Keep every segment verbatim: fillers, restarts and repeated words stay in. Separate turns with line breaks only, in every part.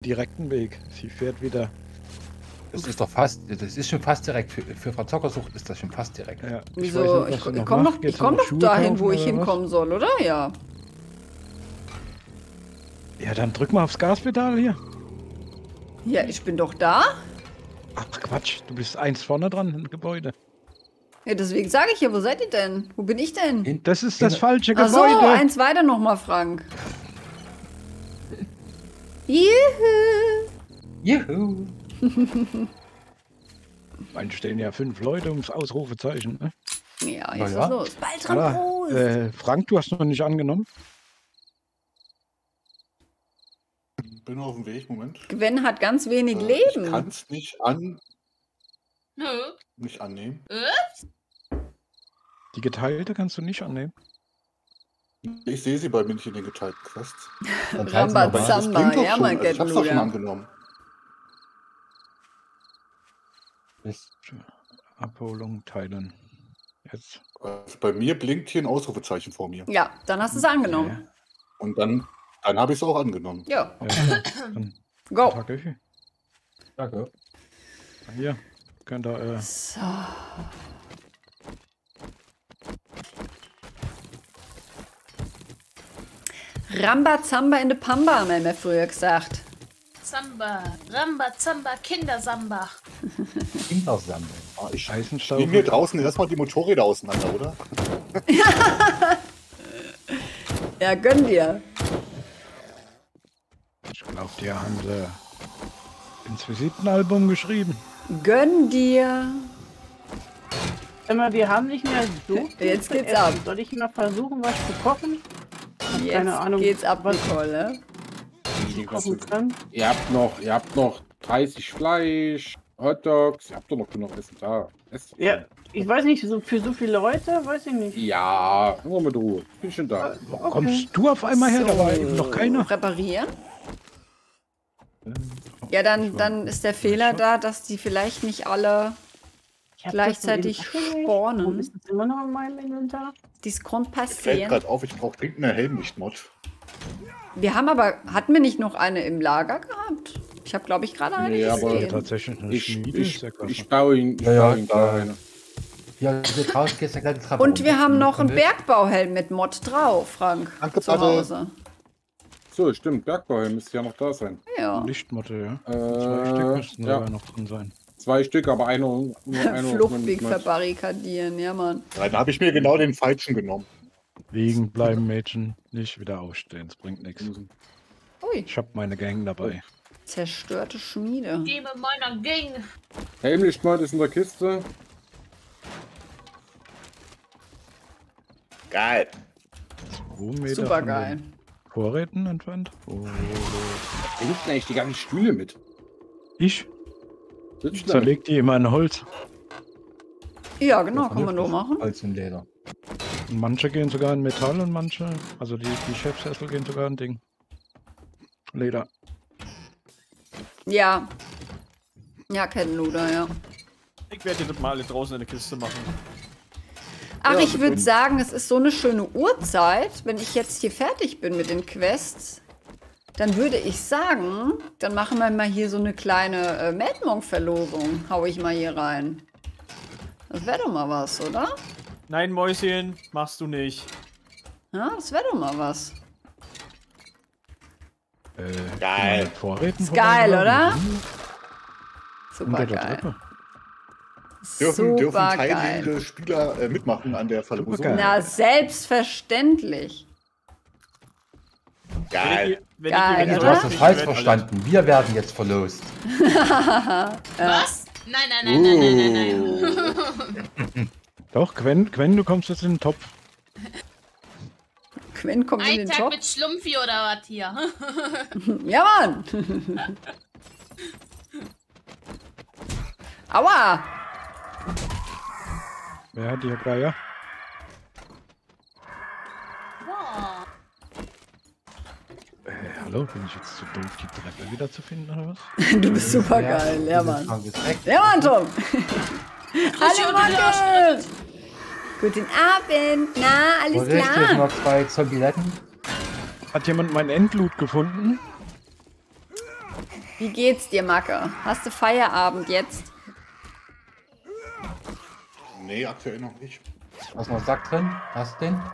direkten Weg. Sie fährt wieder.
Das ist doch fast, das ist schon fast direkt. Für, für Frau Zockersucht ist das schon fast direkt.
Ja,
Wieso? Ich, ich komme doch, ich komm doch dahin, wo ich hinkommen soll, oder? Ja.
Ja, dann drück mal aufs Gaspedal hier.
Ja, ich bin doch da.
Ach Quatsch, du bist eins vorne dran im Gebäude.
Ja, deswegen sage ich ja, wo seid ihr denn? Wo bin ich denn?
Das ist das falsche
Ach so,
Gebäude.
eins weiter nochmal, Frank. Juhu.
Juhu.
Dann stehen ja fünf Leute ums Ausrufezeichen. Ne?
Ja, jetzt
ja.
ist los. Baltram
Ah,
Prost.
äh, Frank, du hast noch nicht angenommen.
Bin auf dem Weg, Moment.
Gwen hat ganz wenig
Äh,
Leben.
Ich kann es nicht an,
Nö.
nicht annehmen.
Die geteilte kannst du nicht annehmen.
Ich sehe sie bei mir nicht in den geteilten Quests.
Dann teilen Sie mal bei-
Das
Rambazamba,
blinkt doch
ja,
schon.
mein
Also ich hab's doch schon
Gettluder.
angenommen.
Ist-
Abholung teilen. Jetzt.
Also bei mir blinkt hier ein Ausrufezeichen vor mir.
Ja, dann hast du es angenommen.
Und dann, dann habe ich es auch angenommen.
Ja,
Ja, dann
go.
packe ich.
Danke.
Hier, könnt ihr. Äh,
So. Rambazamba in de Pamba, haben wir früher gesagt.
Samba, Ramba, Zamba, Kindersamba.
Kindersammlung.
Ah, ich
Eisenstaub.
nehme hier draußen erstmal die Motorräder auseinander, oder?
Ja, gönn dir.
Ich glaube, die haben sie ins Visitenalbum geschrieben.
Gönn dir.
Immer, wir haben nicht mehr so viel
Jetzt
zu
geht's
essen.
ab.
Soll ich mal versuchen, was zu kochen? Hab
Jetzt
keine Ahnung,
geht's ab,
was
Nicole.
ich kochen kann.
Ihr habt noch, ihr habt noch dreißig Fleisch, Hotdogs, ihr habt doch noch genug Essen da. Esst.
Ja, ich weiß nicht, so für so viele Leute, weiß ich nicht.
Ja, nur mit Ruhe. Ich bin schon da.
Wo kommst du auf einmal her? Da war eben noch keiner.
Präparieren? Ja, dann, dann ist der Fehler da, dass die vielleicht nicht alle
Ich hab
gleichzeitig
das so in-
spawnen.
Warum ist das immer noch in meinem Inventar?
dies kommt
Fällt
passieren.
gerade auf, ich brauche dringend eine Helmlicht-Mod.
Wir haben aber, hatten wir nicht noch eine im Lager gehabt? Ich habe, glaube ich, gerade eine
Nee, aber
gesehen.
Tatsächlich eine
Ich,
Schmiede.
ich,
ist ja klasse.
ich baue ihn, ich
Ja, ja,
baue ihn
da-
kleine.
Hier, hier draußen geht's ja gleich die Treppe
Und
runter.
wir haben noch einen
Wenn du-
Bergbauhelm mit Mod drauf, Frank.
Danke,
zu
Patte.
Hause.
So, stimmt, Bergbauhelm müsste ja noch da sein.
Ja.
Lichtmotte, ja.
Äh,
Zwei Stück müssten
ja.
sogar noch drin sein.
Zwei Stück, aber einer nur einer
Fluchtweg
mit-
verbarrikadieren, ja, Mann.
Dann habe ich mir genau den falschen genommen.
Liegen bleiben, Mädchen. Nicht wieder aufstehen. Das bringt nichts.
Ui,
Ich habe meine Gang dabei.
zerstörte Schmiede.
Gebe meiner Gang.
Helmlichtmod ist in der Kiste.
Geil.
zwei Meter
Super
von
geil.
den Vorräten entfernt. Oh.
Da hinten eigentlich die ganzen Stühle mit.
Ich
Sitzt da
zerleg die immer in Holz.
Ja, genau, kann man doch machen.
Holz und Leder.
Und manche gehen sogar in Metall und manche, also die, die Chefsessel gehen sogar in Ding. Leder.
Ja. Ja, Kettenluder, ja.
Ich werde die mal alle draußen in der Kiste machen.
Ach,
Ja,
ich würde
bestimmt.
sagen, es ist so eine schöne Uhrzeit. Wenn ich jetzt hier fertig bin mit den Quests, dann würde ich sagen, dann machen wir mal hier so eine kleine äh, Medmonk-Verlosung. Hau ich mal hier rein. Das wäre doch mal was, oder?
Nein, Mäuschen, machst du nicht.
Ja, das wäre doch mal was.
Äh,
Geil.
mit Vorräten
Ist geil,
vorbeigelaufen.
oder? Super
Unter der
geil.
Treppe.
Dürfen, dürfen
Super geil.
teilnehmende Spieler äh, mitmachen an der Verlosung?
Supergeil.
Na, selbstverständlich.
Geil.
Wenn
Geil,
ich
Du
oder?
hast das falsch verstanden. Wir werden jetzt verlost.
Was? Nein, nein, nein, nein, nein, nein, nein.
Doch, Gwen, Gwen, du kommst jetzt in den Topf.
Quinn kommt in
Ein
den
Tag
Job.
mit Schlumpfi oder was hier?
Ja, Mann! Aua!
Wer hat die Geier?
Boah.
Äh, hallo, bin ich jetzt zu doof, die Treppe wieder zu finden oder was?
Du bist super geil, ja, Mann. Ja, Mann, Tom! Hallo, Marke! Guten Abend, na, alles
Richtig,
klar?
noch zwei Zombie-Letten.
Hat jemand mein Endloot gefunden?
Wie geht's dir, Macke? Hast du Feierabend jetzt?
Nee, aktuell noch nicht.
Was noch Sack drin? Hast du den?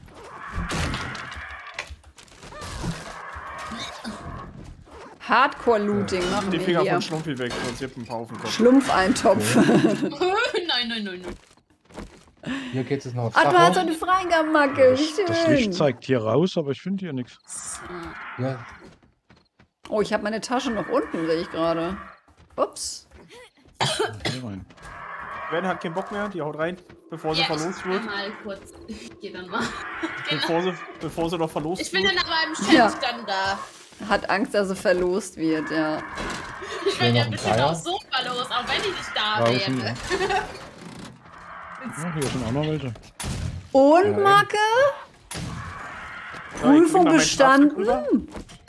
Hardcore-Looting machen
Die
wir
Finger
hier.
von Schlumpfi weg, sonst habt ihr einen paar auf dem Kopf.
Schlumpfeintopf.
nein, nein, nein, nein.
Hier geht es noch aufs
Ah,
Dach
du hast
hoch.
doch eine Freigabemacke. Wie schön.
Das Licht zeigt hier raus, aber ich finde hier nichts.
Ja,
Oh, ich habe meine Tasche noch unten, sehe ich gerade. Ups.
Hier rein.
Sven hat keinen Bock mehr, die haut rein, bevor sie
Ja,
verlost
ich
wird.
mal kurz. Ich geh dann mal.
Bevor sie, bevor sie noch verlost
Ich bin
wird.
dann aber im Chat
Ja.
dann da.
Hat Angst, dass er verlost wird, ja.
Ich
will
bin ja
noch einen
bestimmt
Dreier.
auch so verlost, auch wenn ich nicht da
Draußen,
wäre.
Ja, hier sind auch noch welche.
Und, Macke?
Ja, ich
Prüfung
bring mal mein Schlafstück rüber.
bestanden?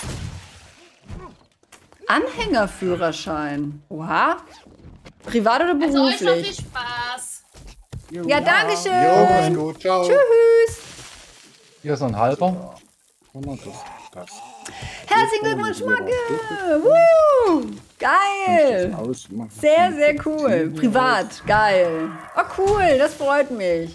Anhängerführerschein. Oha. Privat oder
Also euch noch viel
beruflich?
Spaß.
Ja, danke
Jo, mach's
schön.
gut. Ciao.
Tschüss.
hier ist noch ein halber.
Das, das.
Herzlichen Glückwunsch, Macke. Woo. Geil.
Ausmachen.
Sehr, sehr cool. Privat. Geil. Oh, cool. Das freut mich.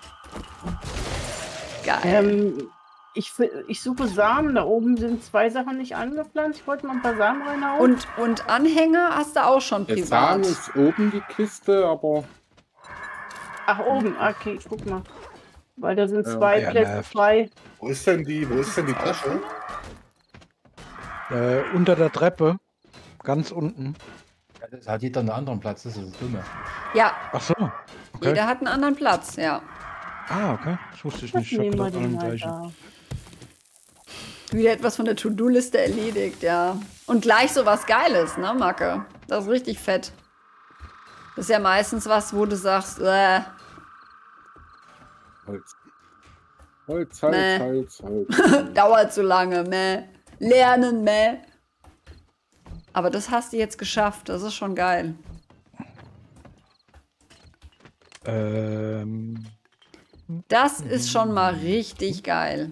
Geil.
Ähm, ich, ich suche Samen. Da oben sind zwei Sachen nicht angepflanzt. Ich wollte mal ein paar Samen reinhauen.
Und, und Anhänger hast du auch schon
Der
privat.
Samen ist oben die Kiste, aber
Ach, oben. Okay, ich guck mal. Weil da sind
Ja,
zwei
ja,
Plätze
nervt.
frei.
Wo ist denn die, wo ist denn die Tasche?
Äh, unter der Treppe. Ganz unten.
Ja, das hat jeder einen anderen Platz, das ist das Dumme.
Ja,
Ach so. Okay.
jeder hat einen anderen Platz, ja.
Ah, okay. Das wusste ich
Das
nicht. Ich hab
nehmen wir
gedacht,
den
allen
halt
gleichen.
da.
Wieder etwas von der To-Do-Liste erledigt, ja. Und gleich so was Geiles, ne, Macke? Das ist richtig fett. Das ist ja meistens was, wo du sagst, äh,
Holz. Holz, Holz,
Nee.
Holz, Holz.
dauert zu lange, meh. Lernen, meh. Aber das hast du jetzt geschafft, das ist schon geil.
Ähm,
Das ist schon mal richtig geil.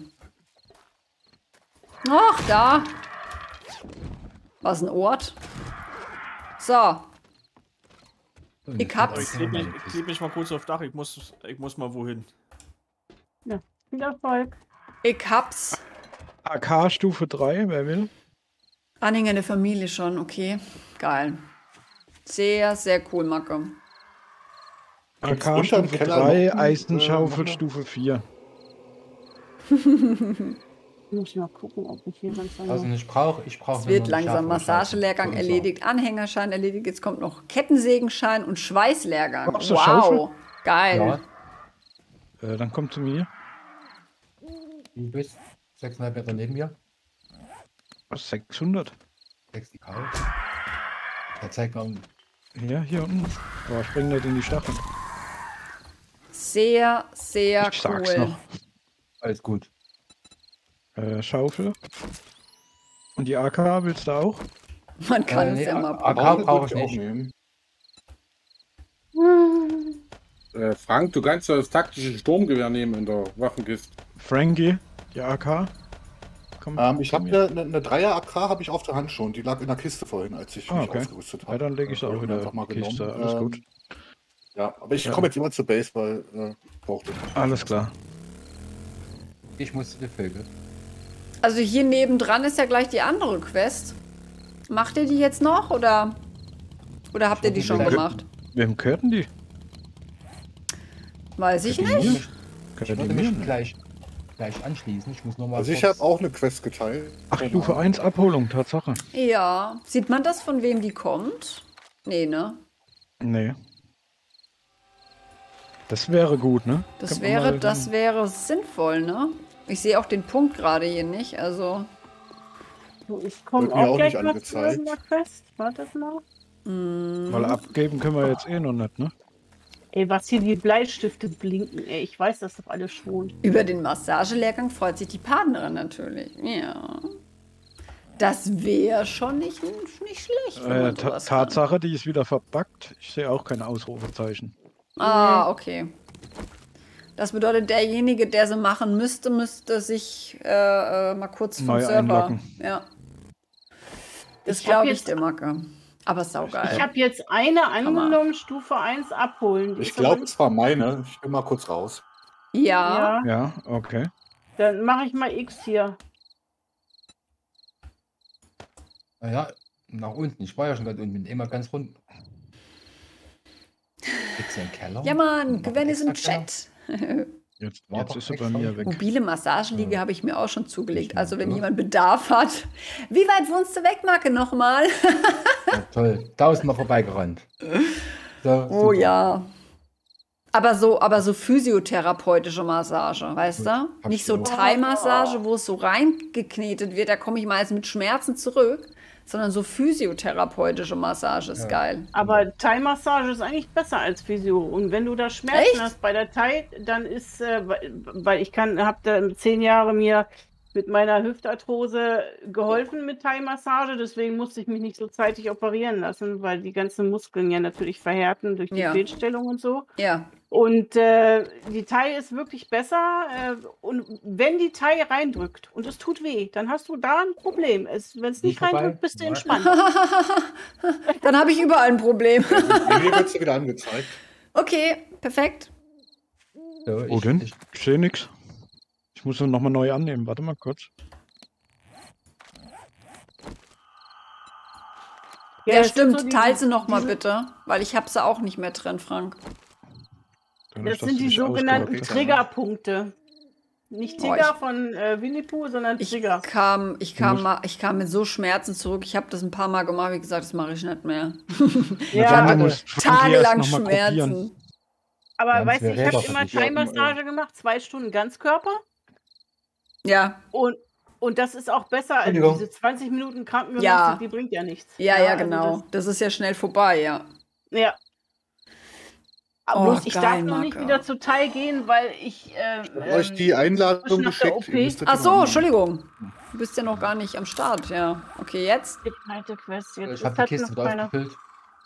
Ach, da. Was ein Ort. So, Ich hab's.
Ich klebe mich, ich kleb mich mal kurz aufs Dach, ich muss, ich muss mal wohin.
Ja, viel Erfolg.
ich hab's.
A K Stufe drei, wer will?
Anhänger der Familie schon, okay. Geil. Sehr, sehr cool, Macke.
A K
unter im
Stufe
Keller
drei,
noch ein,
Eisenschaufel
äh, noch
Stufe vier.
Muss ich mal gucken, ob ich hier ganz
Also ich brauche, ich brauche.
Es wird langsam Massagelehrgang erledigt, Anhängerschein erledigt. Jetzt kommt noch Kettensägenschein und Schweißlehrgang.
Brauchst du
Wow,
Schaufel?
geil.
Ja,
Äh, dann kommt zu mir.
du bist sechseinhalb Meter neben mir.
Was, sechshundert?
sechs die Kau. Der zeigt mir.
Ja, hier unten. Boah, ich spring nicht in die Stacheln.
Sehr, sehr
Ich sag's
cool.
noch.
Alles gut.
Äh, Schaufel. Und die A K willst du auch?
Man kann
Äh,
es
nee,
ja
A-
mal
A K
probieren.
brauche ich
auch
nicht.
nehmen.
Äh, Frank, du kannst ja das taktische Sturmgewehr nehmen in der Waffenkiste.
Frankie, die A K. Komm,
Ähm, ich
zu
habe
mir.
eine, eine Dreier A K habe ich auf der Hand schon. Die lag in der Kiste vorhin, als ich
Ah,
mich
okay.
ausgerüstet habe.
Ja, dann lege ich sie
Äh,
auch
hab
wieder
einfach mal
in die Kiste.
genommen.
Alles
Ähm,
gut.
Ja, aber ich
Ja.
komme jetzt immer zur Base, weil äh, brauchte.
Alles klar.
Ich muss zu den Vögel.
Also hier nebendran ist ja gleich die andere Quest. Macht ihr die jetzt noch oder, oder habt ihr die schon
Wem gehö-
gemacht?
Wem gehörten die?
Weiß ich
Ich
nicht.
würde mich,
Gehört
ich
die
würde
mir?
mich gleich, gleich anschließen. Ich muss nur mal.
Also ich
kurz-
habe auch eine Quest geteilt.
Ach, Stufe eins Abholung, Tatsache.
Ja. Sieht man das, von wem die kommt? Nee, ne?
Nee. Das wäre gut, ne?
Das
Könnte man
wäre,
mal-
das wäre sinnvoll, ne? Ich sehe auch den Punkt gerade hier nicht, also.
So, ich komme
Wird mir
auch
auch
gleich
nicht
mal zu
angezeigt.
irgendeiner Quest. Wartet mal.
Weil abgeben können wir jetzt eh noch nicht, ne?
Ey, was hier die Bleistifte blinken, ey. Ich weiß das doch alles schon.
Über den Massagelehrgang freut sich die Partnerin natürlich. Ja. Das wäre schon nicht, nicht schlecht, wenn
Äh,
man
Ta
sowas kann.
Tatsache, die ist wieder verbuggt. Ich sehe auch kein Ausrufezeichen.
Ah, okay. Das bedeutet, derjenige, der sie machen müsste, müsste sich äh, äh, mal kurz vom
Neu
Server.
einloggen.
Ja. Das
Ich hab
glaube ich
jetzt-
dir, Macke. Aber saugeil.
Ich habe jetzt eine
Hammer.
angenommen, Stufe eins abholen. Die
Ich
ist aber
glaube,
nicht-
es war meine. Ich gehe mal kurz raus.
Ja.
Ja,
Ja, okay.
dann mache ich mal X hier.
Naja, nach unten. Ich war ja schon ganz unten. Bin immer ganz rund. Gibt's hier einen Keller?
Ja, Mann,
Noch
Gwen ist im
extra
Chat.
Jetzt,
War
jetzt
doch
ist sie bei
extra.
mir weg.
Mobile Massagenliege habe ich mir auch schon zugelegt.
Ich
Also wenn
mag,
jemand Bedarf hat. Keller. Wie weit wohnst du weg, Macke, nochmal?
Ja, toll. Tausendmal vorbeigerannt. So,
Oh
super.
ja. Aber so, aber so physiotherapeutische Massage, weißt du?
Hab
Nicht
ich
so
auch.
Thai-Massage, wo es so reingeknetet wird, da komme ich meist mit Schmerzen zurück, sondern so physiotherapeutische Massage ist
Ja.
geil.
Aber Thai-Massage ist eigentlich besser als Physio. Und wenn du da Schmerzen
Echt?
hast bei der Thai, dann ist, äh, weil- weil ich kann, habe da zehn Jahre mir mit meiner Hüftarthrose geholfen mit Thai-Massage, deswegen musste ich mich nicht so zeitig operieren lassen, weil die ganzen Muskeln ja natürlich verhärten durch die
Ja.
Fehlstellung und so.
Ja.
Und äh, die Thai ist wirklich besser. Äh, und wenn die Thai reindrückt und es tut weh, dann hast du da ein Problem. Wenn es nicht
Nicht vorbei?
reindrückt, bist du
Ja.
entspannt.
Dann habe ich überall ein Problem.
Bei mir wird sie wieder angezeigt.
Okay, perfekt.
So,
Wo
ich,
denn?
ich,
Ich sehe nichts. Ich muss ihn nochmal neu annehmen. Warte mal kurz.
Ja,
es sind
stimmt.
so
Teil
diese-
sie noch mal
diese-
bitte, weil ich habe sie auch nicht mehr drin, Frank.
Dadurch,
Das
dass
sind
du
die
dich
sogenannten
ausgeloggt hast.
Triggerpunkte. Nicht
Oh,
Trigger
ich-
von äh, Winnie Pooh, sondern
Ich
Trigger.
kam, ich kam,
musst-
mal, ich kam mit so Schmerzen zurück. Ich habe das ein paar Mal gemacht, wie gesagt, das mache ich nicht mehr.
Ja,
Dann
hatte
musst du die erst
Tagelang
noch mal probieren.
Schmerzen.
aber
haben
weißt du,
wir
ich habe
Räder
immer
für dich.
Thai-Massage gemacht, zwei Stunden Ganzkörper.
Ja,
Und, und das ist auch besser als
Entschuldigung.
diese zwanzig Minuten Krankenbelastung,
Ja.
die bringt ja nichts.
ja, ja,
also
genau. Das ist ja schnell vorbei, ja.
Das, ja. Aber
Oh,
bloß ich
geil,
darf noch nicht
Marco.
wieder zu Thai gehen, weil ich. Äh,
Ich habe euch die
ähm,
Einladung
nach der
geschickt.
O P.
Ihr müsstet
Ach
die
so,
mal annehmen.
Entschuldigung. Du bist ja noch gar nicht am Start, ja. Okay, jetzt?
Geplante Quest. Jetzt
ich
ist
habe die
halt
Kiste
noch
wieder
keiner.
aufgefüllt.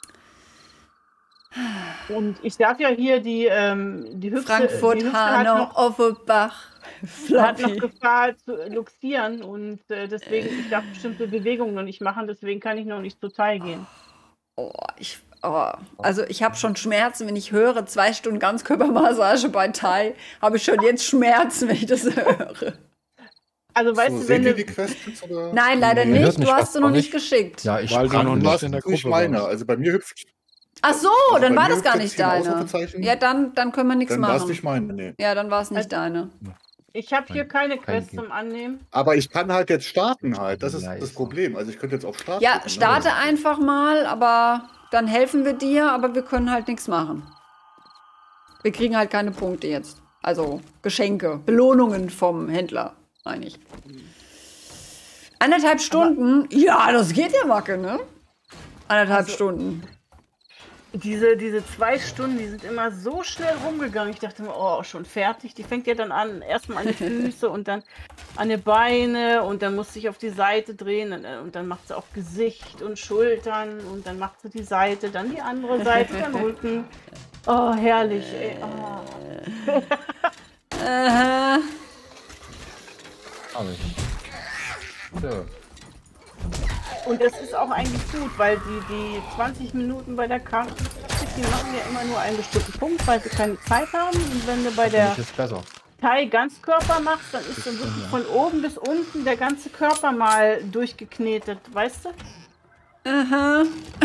Und ich darf ja hier die, ähm, die Hüfte,
Frankfurt,
die Hüfte hat
Hanau,
noch,
Offenbach,
hat noch
Floppy.
Gefahr zu luxieren und äh, deswegen, ich darf bestimmte Bewegungen noch nicht machen, deswegen kann ich noch nicht zu Thai gehen.
Oh, ich, oh. Also ich habe schon Schmerzen, wenn ich höre, zwei Stunden Ganzkörpermassage bei Thai, habe ich schon jetzt Schmerzen, wenn ich das höre.
Also weißt
So,
du,
seht
wenn
ihr
du,
die Quest jetzt, oder?
Nein, leider
Nee, hört
nicht. Du
mich
hast
fast
sie noch
auch
nicht
nicht.
geschickt.
Ja, ich
Weil du
kann
noch
Dann
nicht
war es
in der
nicht
Gruppe
meine.
warst.
Also bei mir hüpft.
Ach so,
Also
dann
bei
war
mir
das gar
hüpft
nicht
jetzt hier ein
deine.
Ausrufezeichen.
Ja, dann, dann können wir nichts
Dann war es
machen.
nicht meine, nee.
Ja, dann war es nicht
Also-
deine.
ich habe hier keine Quest
Kein-
zum Annehmen.
Aber ich kann halt jetzt starten halt. Das ist
Nice.
das Problem. Also ich könnte jetzt auf Start
Ja,
drücken, ne?
starte einfach mal, aber dann helfen wir dir, aber wir können halt nichts machen. Wir kriegen halt keine Punkte jetzt. Also Geschenke, Belohnungen vom Händler, meine ich. Anderthalb Stunden? Ja, das geht ja, Macke, ne? Anderthalb
Also-
Stunden.
Diese, diese zwei Stunden, die sind immer so schnell rumgegangen. Ich dachte mir, oh, schon fertig. Die fängt ja dann an, erstmal an die Füße und dann an die Beine und dann muss ich auf die Seite drehen und, und dann macht sie auch Gesicht und Schultern und dann macht sie die Seite, dann die andere Seite, dann Rücken. Oh, herrlich, ey. Oh.
Äh,
Hab ich. So.
Und das ist auch eigentlich gut, weil die, die zwanzig Minuten bei der Krankenkasse, die machen ja immer nur einen bestimmten Punkt, weil sie keine Zeit haben. Und wenn du bei
Finde
der
ich jetzt besser.
Thai Ganzkörper machst, dann ist dann wirklich von oben bis unten der ganze Körper mal durchgeknetet, weißt du?
aha.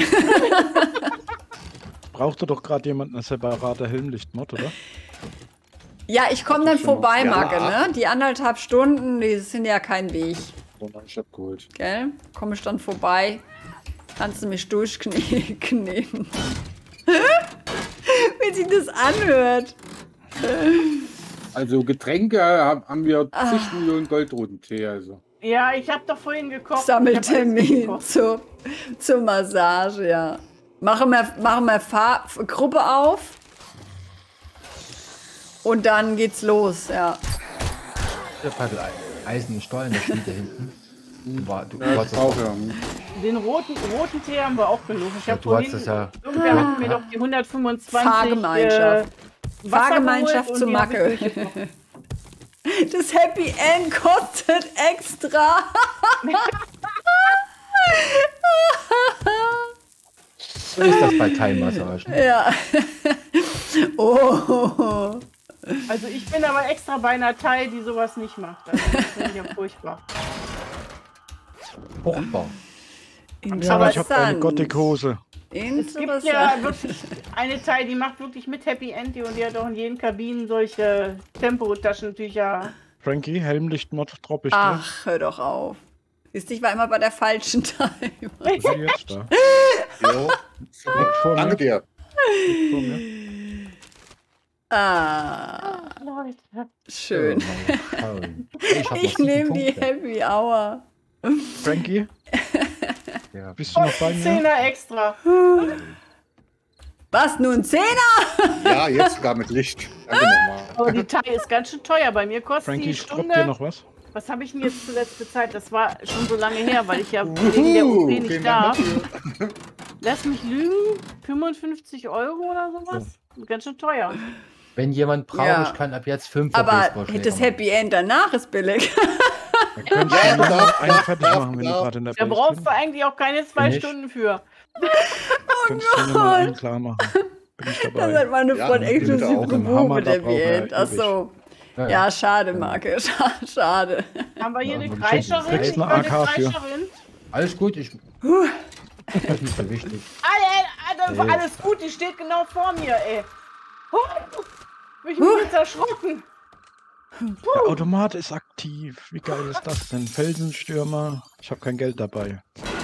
Braucht du doch gerade jemanden, ein separater Helmlicht-Mod, oder?
Ja, ich komme dann vorbei,
Ja.
Macke, ne? Die anderthalb Stunden, die sind ja kein Weg.
Oh nein, ich hab geholt.
Gell? Komme ich dann vorbei, kannst du mich durchkneten. Wie sich das anhört.
Also Getränke haben, haben wir
Ah.
zig Millionen Goldrotentee. Also.
Ja, ich habe doch vorhin gekocht. Ich
Sammeltermin
hab alles gekocht.
zur, zur Massage, ja. Machen wir, machen wir Fahr Gruppe auf. Und dann geht's los, ja.
Der Paddel Eisen und Stollen, das liegt da hinten. Du, war, du, du
Ja,
hast
ich
das
auch, ja.
Den roten, roten Tee haben wir auch genug. Ich
Ja,
habe
du hast
vorhin,
das ja-
irgendwer hat mir doch die hundertfünfundzwanzig
Fahrgemeinschaft.
Äh, Wasser
Fahrgemeinschaft
geholt
zu
und die hab ich
Macke.
durchgekocht.
Das Happy End kostet extra.
So ist das bei Thai-Massagen.
Ja. Oh.
Also ich bin aber extra bei einer Thai, die sowas nicht macht. Also das finde ich ja furchtbar.
Furchtbar.
Ja, ich habe eine
Interessant.
Gothic-Hose.
Es gibt
Interessant.
ja wirklich eine Thai, die macht wirklich mit Happy End und die hat auch in jeden Kabinen solche Tempotaschentücher.
Frankie, Helmlicht-Mod dropp ich dir.
Ach, hör doch auf. Siehst du, ich war immer bei der falschen Time.
Was ist denn jetzt da?
Jo.
Direkt vor
Danke
mir.
dir.
Direkt vor mir.
Ah,
Leute.
schön.
Ich, hab noch
Ich
sieben
nehme die
Punkte.
Happy Hour.
Frankie,
Ja.
bist du noch bei mir?
Zehner extra.
Was, nur ein Zehner?
Ja, jetzt sogar mit Licht. Danke nochmal.
Aber die Thai ist ganz schön teuer. Bei mir kostet
Frankie,
die
stroppt dir
Stunde.
noch was?
Was habe ich denn jetzt zuletzt bezahlt? Das war schon so lange her, weil ich ja wegen der O P nicht
vielen
da.
Dank dafür.
Lass mich lügen. fünfundfünfzig Euro oder sowas? Ganz schön teuer.
Wenn jemand braucht,
Ja.
ich kann ab jetzt fünf
Aber
Baseballschläger
das
machen.
Happy End danach ist billig.
Dann könntest
Ja,
du nur
darf,
einen
darf,
fertig
darf,
machen, wenn du
darf.
gerade in der
Da
Base
brauchst
bist.
du eigentlich auch keine zwei
Bin ich?
Stunden für.
Könntest du nur mal einen klar machen. Bin ich
Das
dabei.
hat meine
Ja,
Freundin
bitte
exklusiv
auch.
Einen
gebucht
Hammer,
mit
da
Happy
braucht er
End. Ach so.
Ja,
Ja, schade, Marke. Scha- Schade.
Haben wir hier
Ja,
eine
man
Kreischerin?
kriegst
Ich will
eine
eine
A K für.
Kreischerin.
Alles gut, ich. Das ist nicht so wichtig.
Alle, alle,
Ey.
alles gut, die steht genau vor mir, ey. Oh, bin ich mich jetzt erschrocken.
Der Automat ist aktiv. Wie geil ist das denn? Felsenstürmer. Ich habe kein Geld dabei.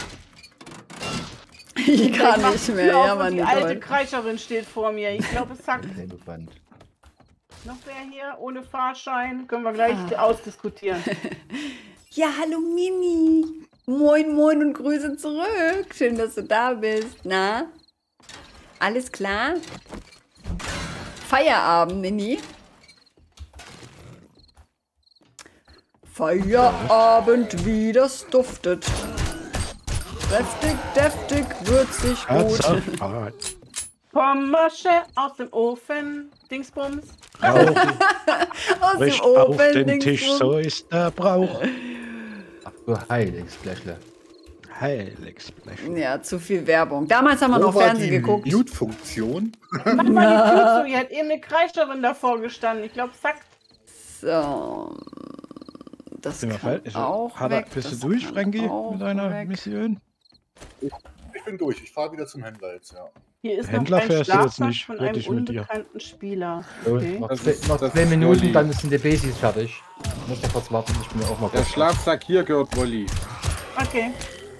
Ich kann
mach
nicht
die
mehr.
Tür auf
Ja,
und
Mann,
die alte
Nicole.
Kreischerin steht vor mir. Ich glaube, es sagt
Sehr gespannt.
noch wer hier ohne Fahrschein. Können wir gleich ausdiskutieren.
Ja, hallo Mimi. Moin, moin und Grüße zurück. Schön, dass du da bist. Na? Alles klar? Feierabend, Mini. Feierabend, wie das duftet. Kräftig, deftig, würzig, gut.
Herzhaft.
Pommasche aus dem Ofen. Dingsbums.
Rauch,
Aus dem
Richt auf
Ofen,
den
links
Tisch,
rum.
so ist der Brauch.
Ach du Heiligsblechle.
Heiligsblech.
Ja, zu viel Werbung. Damals haben wir
Wo
noch
war
Fernsehen
die
geguckt.
Mute-Funktion?
Mach mal die Tür zu. Hier hat eben eine Kreischerin davor gestanden. Ich glaube, zack.
So. Das
Sind wir
kann
fertig?
auch
Hat er,
weg,
bist du
das
durch,
kann
Frankie,
auch
mit deiner
weg.
Mission?
Ich bin durch. Ich fahre wieder zum Händler jetzt, ja.
Hier ist
Händler
noch ein
fährst du jetzt
Schlafsack
nicht,
von
werd
einem
ich mit dir.
unbekannten Spieler.
So,
Okay.
Noch,
Das
zwei,
ist-
noch
das
zwei
ist
Minuten,
Wolli.
dann sind die Basis fertig. Ich muss noch kurz warten, ich bin auch mal
Der
kurz.
Schlafsack hier gehört Wolli.
Okay.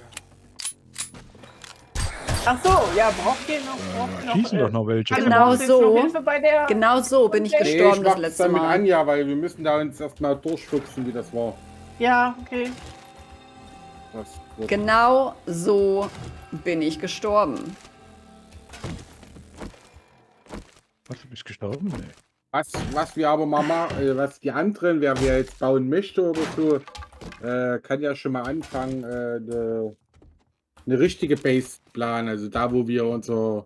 Ach so, ja, braucht ihr noch, braucht ihr noch,
Schießen
äh,
doch noch welche.
also
Genau
brauchst du jetzt
so.
noch Hilfe bei der?
Genau so bin ich
Okay.
Nee,
gestorben
ich
das
mach's
letzte
dann mit
Mal.
Anja, weil wir müssen da uns erstmal durchfuchsen, wie das war.
Ja, okay.
Das wird
Genau so bin ich gestorben.
Was, du bist gestorben? Nee.
Was, was wir aber mal machen, äh, was die anderen, wer wir jetzt bauen möchte oder so, äh, kann ja schon mal anfangen, äh, eine, eine richtige Base planen. Also da, wo wir unser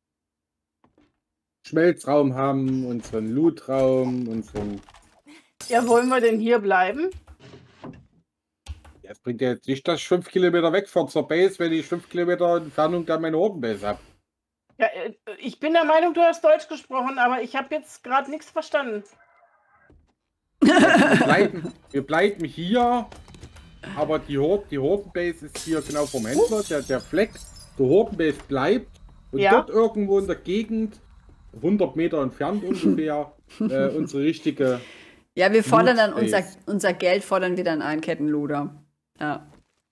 Schmelzraum haben, unseren Lootraum, unseren.
Ja, wollen wir denn hier bleiben?
Ja, es bringt ja jetzt nicht, dass ich fünf Kilometer weg von zur Base, wenn ich fünf Kilometer Entfernung da meine Hordenbase habe.
Ja, äh, ich bin der Meinung, du hast Deutsch gesprochen, aber ich habe jetzt gerade nichts verstanden.
Wir bleiben, wir bleiben hier, aber die, Hord, die Hordenbase ist hier genau vom Händler. Der, der Fleck der Hordenbase bleibt und
Ja.
dort irgendwo in der Gegend, hundert Meter entfernt ungefähr, äh, unsere richtige.
Ja, wir fordern dann
Loot
unser,
Base.
unser Geld, fordern wir dann ein, Kettenluder. Ja.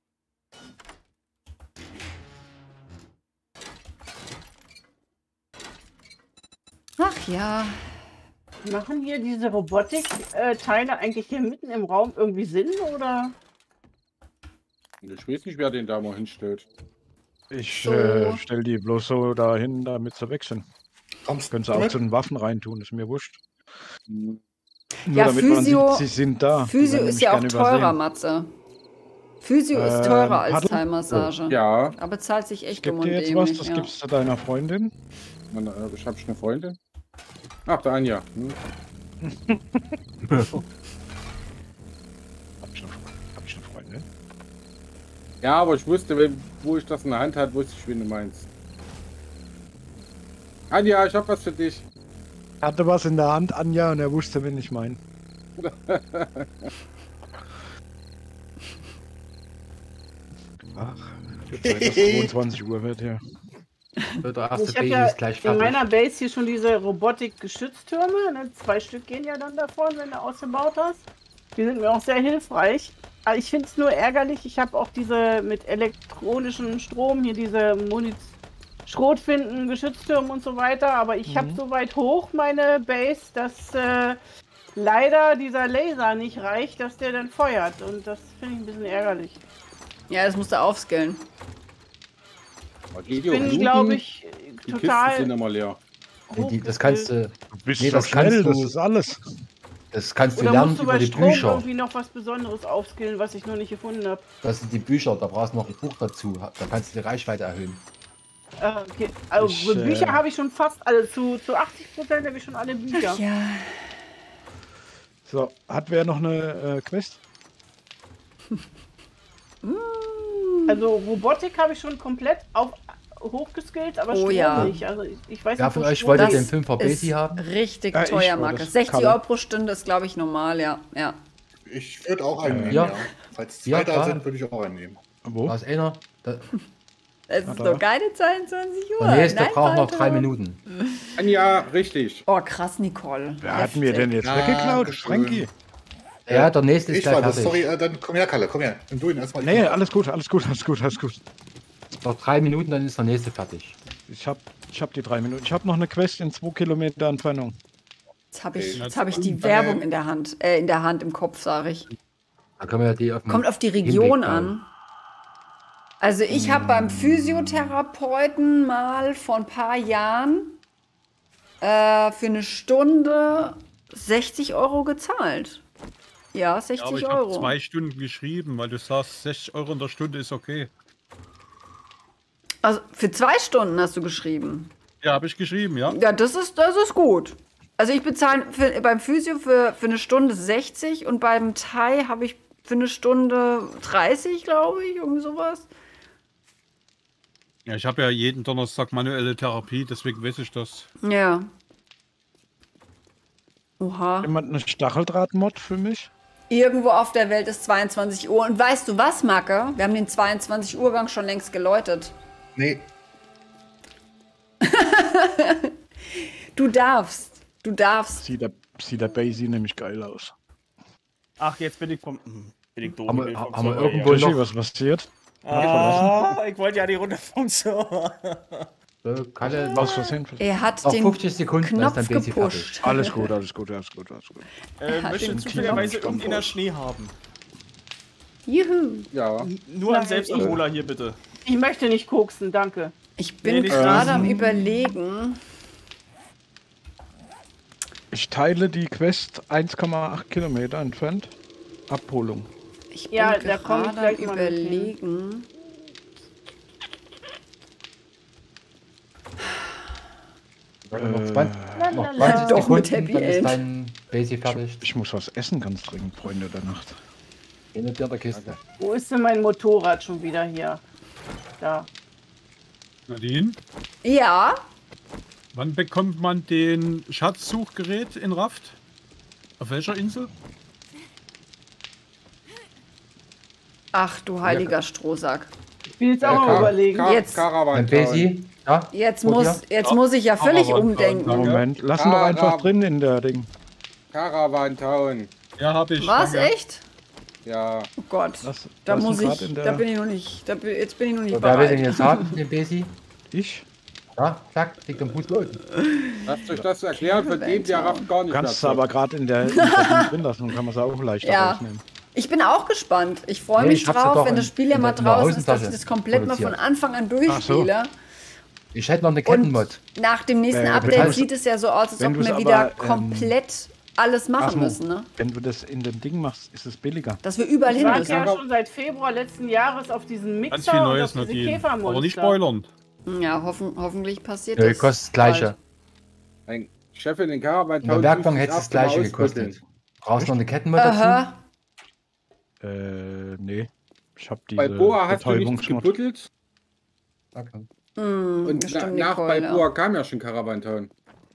Ach ja.
Machen hier diese Robotik-Teile eigentlich hier mitten im Raum irgendwie Sinn, oder?
Ich weiß nicht, wer den da mal hinstellt.
Ich
So.
äh, stell die bloß so dahin, damit sie weg sind.
Kommst
Können sie
du
auch
mit?
zu den Waffen reintun, ist mir wurscht.
Hm.
Nur
Ja,
damit man
Physio-
sieht, sie sind da. Die
Physio
werden
ist
mich
ja auch
gerne
teurer,
übersehen.
Matze. Physio ist
Ähm,
teurer als
Paddel?
Thai-Massage.
Ja,
Aber zahlt sich echt
Gib
dumm und
dir jetzt was,
dämlich.
das
Ja.
gibst du deiner Freundin.
meine, äh, ich habe schon eine Freundin. Ach, der Anja. Hm.
Hab ich eine, hab ich eine Freundin?
Ja, aber ich wusste, wenn, wo ich das in der Hand hatte, wusste ich, wen du meinst. Anja, ich hab was für dich.
Er hatte was in der Hand, Anja, und er wusste, wen ich meine. Ach, wird Zeit, dass zweiundzwanzig Uhr wird, ja.
Der erste
Ich habe
Baby
ja
ist gleich
in
fertig.
meiner Base hier schon diese Robotik-Geschütztürme. Ne? Zwei Stück gehen ja dann davon, wenn du ausgebaut hast. Die sind mir auch sehr hilfreich. Aber ich finde es nur ärgerlich. Ich habe auch diese mit elektronischem Strom hier diese Muniz Schrotfinden, Geschütztürme und so weiter. Aber ich
Mhm.
habe so weit hoch meine Base, dass äh, leider dieser Laser nicht reicht, dass der dann feuert. Und das finde ich ein bisschen ärgerlich.
Ja, das musst du aufskillen.
Ich bin, glaube ich,
Die Kisten sind
total
immer leer.
Nee, die, das kannst du,
Du bist
Nee,
doch
das kannst
schnell, das
du-
ist alles.
das kannst du
Oder
lernen
musst du
über
bei
die
Strom
Bücher.
irgendwie noch was Besonderes aufskillen, was ich noch nicht gefunden habe?
Das sind die Bücher, da brauchst du noch ein Buch dazu. Da kannst du die Reichweite erhöhen.
Äh, okay. Also
Ich,
Bücher
äh,
habe ich schon fast alle, zu, zu achtzig Prozent habe ich schon alle Bücher.
Ja.
So, hat wer noch eine äh, Quest?
Also Robotik habe ich schon komplett auf hochgeskillt, aber
Oh
Strom
ja.
nicht. Also ich, ich weiß
Wer
nicht,
von
wo
euch
Strom
wollte
ist.
den Fünfer
ist
Besi haben?
richtig
Ja, ich
teuer,
wollte
Markus.
es.
sechzig
Kalle.
Euro pro Stunde ist, glaube ich, normal, ja. ja.
Ich würde auch einen nehmen,
Ja.
ja. Falls
Ja,
zwei da
klar.
sind, würde ich auch einen nehmen.
Wo?
Da ist einer. Da,
Es ist
Warte.
doch keine zweiundzwanzig Uhr.
der nächste
Nein,
braucht noch
Walter.
drei Minuten.
Anja, richtig.
Oh, krass, Nicole.
Wer hat mir denn jetzt
Ja,
weggeklaut?
geschön.
Frankie?
Ja, der nächste ist
Ich war
gleich
das, sorry,
fertig.
äh, dann komm her, Kalle, komm her. Nimm du ihn erstmal.
Nee, alles gut, alles gut, alles gut, alles gut.
Noch drei Minuten, dann ist der nächste fertig.
Ich hab, ich hab die drei Minuten. Ich hab noch eine Quest in zwei Kilometer Entfernung.
Jetzt habe ich,
Okay.
jetzt hab ich die Werbung in der Hand. Äh, in der Hand, im Kopf, sage ich.
Da können wir ja die auf dem
Kommt auf die
Hinweg
Region
bauen.
an. Also ich habe beim Physiotherapeuten mal vor ein paar Jahren äh, für eine Stunde sechzig Euro gezahlt. Ja,
Ja, aber
sechzig
ich habe
Euro.
zwei Stunden geschrieben, weil du sagst, sechzig Euro in der Stunde ist okay.
Also für zwei Stunden hast du geschrieben.
Ja, habe ich geschrieben, ja.
Ja, das ist, das ist gut. Also ich bezahle für, beim Physio für, für eine Stunde sechzig und beim Thai habe ich für eine Stunde dreißig, glaube ich, irgendwie sowas.
Ja, ich habe ja jeden Donnerstag manuelle Therapie, deswegen weiß ich das.
Ja. Oha.
Jemand eine Stacheldraht-Mod für mich?
Irgendwo auf der Welt ist zweiundzwanzig Uhr. Und weißt du was, Macke? Wir haben den zweiundzwanzig Uhr Gang schon längst geläutet.
Nee,
Du darfst. Du darfst.
Sieht der, sieht der Basie nämlich geil aus.
Ach, jetzt bin ich vom. hm, Bin ich doof.
Haben wir-
bin ich vom
haben wir
Server
irgendwo
hier.
Buschi,
noch-
was passiert?
Ah, ich wollte ja die Runde vom Server.
So, Kalle,
Was versehen?
Er hat
noch
den
fünfzig Sekunden, dann ist
Knopf
dein Besi fertig.
gepusht.
Alles gut, alles gut, alles gut, alles gut.
Äh,
hat
möchte
den
zufälligerweise
Knopf
irgendeiner Schnee haben.
Juhu.
Ja.
Nur ein
Nein,
Selbstabholer hier bitte.
Ich möchte nicht koksen, danke.
Ich
Nee,
bin
nicht
gerade
das.
am Überlegen.
Ich teile die Quest eins Komma acht Kilometer entfernt. Abholung.
Ich
Ja,
bin
da komm ich
gerade am
gleich mal mit hin.
Überlegen.
Warte, noch zwanzig, noch
Lalala.
zwanzig
Doch, mit
Sekunden,
Happy
dann ist
End.
dein Besi fertig.
Ich muss was essen, ganz dringend, Freunde der Nacht.
In der Kiste.
Wo ist denn mein Motorrad schon wieder hier? Da.
Nadine,
Ja,
wann bekommt man den Schatzsuchgerät in Raft? Auf welcher Insel?
ach du heiliger Strohsack.
Ich will jetzt
Äh,
auch mal
Ka-
überlegen.
Ka-
Jetzt-
Caravan
Dein Besi, ja?
Jetzt
Gut,
muss,
ja.
jetzt muss ich ja völlig
Aber-
umdenken.
aber-
Moment, lassen doch einfach
Caravan.
drin in der Ding.
Caravan Town.
Ja, habe ich.
Was,
danke.
echt?
Ja.
Oh Gott.
Lass-
Da
lassen
muss
grad
ich,
in der-
da bin ich noch nicht, da, bin- jetzt bin ich noch nicht
So, wer will den
bereit.
jetzt haben, den Besi?
Ich?
Ja, zack, liegt am Fuß los.
Lasst euch das erklären, von dem der rafft gar
Du
nicht
kannst es
mehr.
aber gerade in der, in der Ding drin lassen, dann kann man es auch leichter
Ja.
rausnehmen.
Ich bin auch gespannt. Ich freue
Nee,
mich
ich hab's
drauf,
doch
wenn
in-
das Spiel ja
in
mal
der- in der
draußen ist, dass ich
Außentasche
das komplett mal von
produziert.
Anfang an
Ach so.
durchspiele.
Ich hätte noch eine Kettenmod.
Nach dem nächsten
Äh,
Update
wenn-
sieht es ja so aus, als
wenn
ob
du's
wir
aber,
wieder
ähm,
komplett alles machen
Asmo,
müssen, ne?
Wenn du das in dem Ding machst, ist es billiger.
Dass wir überall
Ich
hin
warte
müssen.
ja schon seit Februar letzten Jahres auf diesen Mixer
Ganz viel Neues,
und auf diese
Nadine.
Käfermonster.
Aber nicht spoilern.
Ja, hoffen, hoffentlich passiert
Ja,
das.
kostet das Gleiche.
bald.
Ein Chef in den Caravan
In der
Town.
Werkbank
tut
hätte es das
erste Mal
Gleiche
ausrütteln.
gekostet. Brauchst du noch eine Kettenmod dazu?
Aha.
Äh, nee. Ich hab diese
Bei Boa hast du nichts
Betäubungsmod.
gebuddelt?
Okay.
Mm,
Und
das
na,
stimmt,
nach
Nicole, ja.
Balboa kam ja schon Caravan-Town.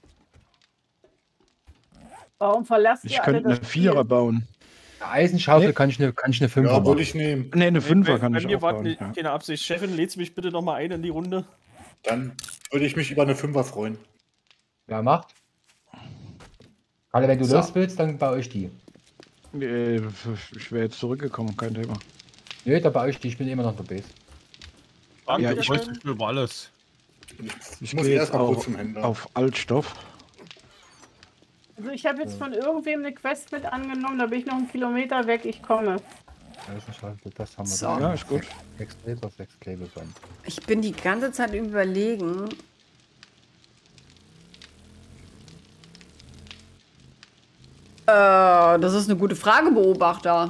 Warum verlasst
Ich
ihr alle
könnte eine
das
Vierer
Spiel?
bauen.
Eine Eisenschaufel
Nee.
kann ich eine, kann ich eine Fünfer
Ja,
machen.
würde ich nehmen.
Ne, eine Fünfer
bei,
kann
bei
ich
mir
auch
war
bauen.
ne,
Ja.
keine Absicht. Chefin, lädst du mich bitte nochmal ein in die Runde?
Dann würde ich mich über eine Fünfer freuen.
Ja, macht. Kalle, wenn du
So.
los willst, dann baue ich die.
Äh, Ich wäre jetzt zurückgekommen, kein Thema.
Nö, da baue ich die. Ich bin immer noch der Base.
Danke,
Ja,
ich
ich-
weiß über alles.
Ich
muss
gehe jetzt
erst mal kurz
auch
zum Händler.
auf Altstoff.
Also ich habe jetzt von irgendwem eine Quest mit angenommen, da bin ich noch einen Kilometer weg, ich komme.
Eisenschaufel, das haben wir
So.
da.
Ja, ist gut.
Sechs Laser, sechs Klebeband.
Ich bin die ganze Zeit überlegen. Äh, das ist eine gute Frage, Beobachter.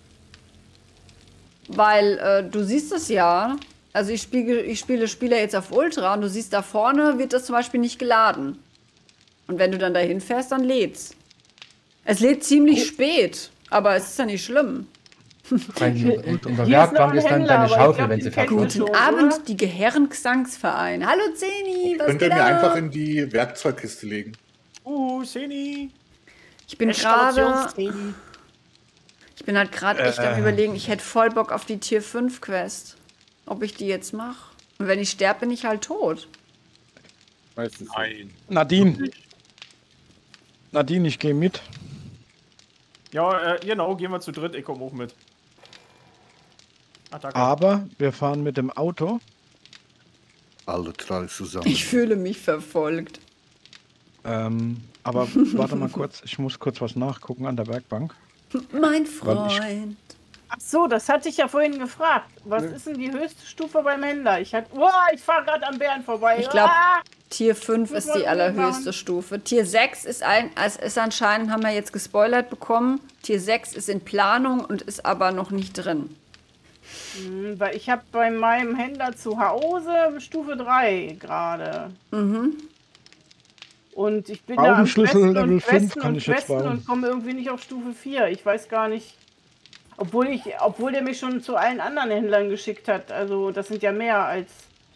Weil äh, du siehst es ja. Also ich spiele, ich spiele Spieler jetzt auf Ultra und du siehst, da vorne wird das zum Beispiel nicht geladen. Und wenn du dann dahin fährst, dann lädt's. Es lädt ziemlich spät, aber es ist ja nicht schlimm.
Rein in, in, in der
Hier ist noch
Werkbank
ein
ist dann
Händler,
deine
aber ich
Schaufel,
glaub,
wenn
den
sie
kennt
verkauft.
ihr
Guten
schon,
Abend,
oder?
die Gehirngesangsverein. Hallo Zeni, was
Könnt ihr
geht
mir
ab?
einfach in die Werkzeugkiste legen.
Uh, Seni.
Ich bin gerade...
Eskalations-Seni.
Ich bin halt gerade echt am
Äh.
überlegen, ich hätte voll Bock auf die Tier fünf Quest. Ob ich die jetzt mache. Und wenn ich sterbe, bin ich halt tot.
Meistens.
Nein.
Nadine. Nadine, ich gehe mit.
Ja, äh, genau, gehen wir zu dritt. Ich komme auch mit. Attacke.
Aber wir fahren mit dem Auto.
Alle drei zusammen.
Ich fühle mich verfolgt.
Ähm, aber warte mal kurz, ich muss kurz was nachgucken an der Werkbank.
Mein
Weil ich-
Freund.
Ach so, das hatte ich ja vorhin gefragt. Was ist denn die höchste Stufe beim Händler? Ich hatte, oh, ich fahre gerade am Bären vorbei.
Ich glaub-
Ah!
Tier fünf
Muss
ist
man
die allerhöchste
machen.
Stufe. Tier sechs ist ein, es ist anscheinend, haben wir jetzt gespoilert bekommen. Tier sechs ist in Planung und ist aber noch nicht drin.
Hm, weil ich habe bei meinem Händler zu Hause Stufe drei gerade.
Mhm.
Und ich bin da am
Augenschlüssel
Questen
Level
und
fünf
Questen
kann
und
ich jetzt
Questen
bauen.
und komme irgendwie nicht auf Stufe vier. Ich weiß gar nicht. Obwohl ich, obwohl der mich schon zu allen anderen Händlern geschickt hat. Also das sind ja mehr als.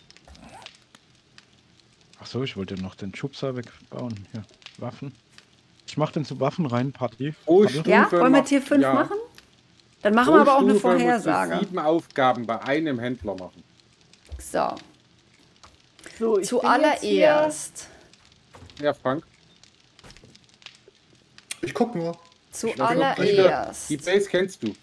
Ach so, ich wollte noch den Schubser wegbauen. Hier, Waffen. Ich mach den zu Waffen rein, Party.
Pro
Warte.
Stufe
Ja, wollen wir
macht-
Tier fünf
ja.
machen? Dann machen
Pro
wir aber auch eine
Stufe musst du
Vorhersage.
sieben Aufgaben bei einem Händler machen.
So,
So, ich bin jetzt hier-
zuallererst.
Ja, Frank.
Ich guck nur.
Zuallererst.
Die Base kennst du.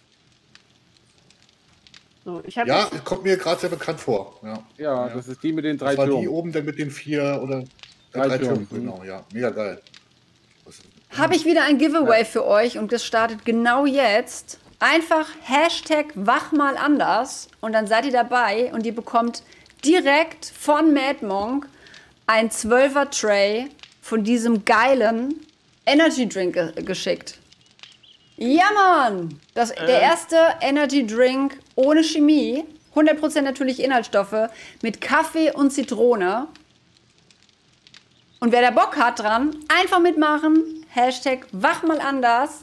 So, ich habe
Ja, kommt mir gerade sehr bekannt vor. Ja.
Ja,
Ja.
das ist die mit den drei
Das war die
Türmen.
oben dann mit den vier oder
Drei
drei,
Türmen.
Türmen. Genau, ja. Mega geil. Das ist-
Habe ich wieder ein Giveaway für euch und das startet genau jetzt. Einfach Hashtag wach mal anders und dann seid ihr dabei und ihr bekommt direkt von Mad Monk ein zwölfer Tray von diesem geilen Energy Drink ge geschickt. Ja, Mann! Das, Der erste Energy Drink ohne Chemie, hundert Prozent natürliche Inhaltsstoffe, mit Kaffee und Zitrone. Und wer da Bock hat dran, einfach mitmachen. Hashtag wach mal anders.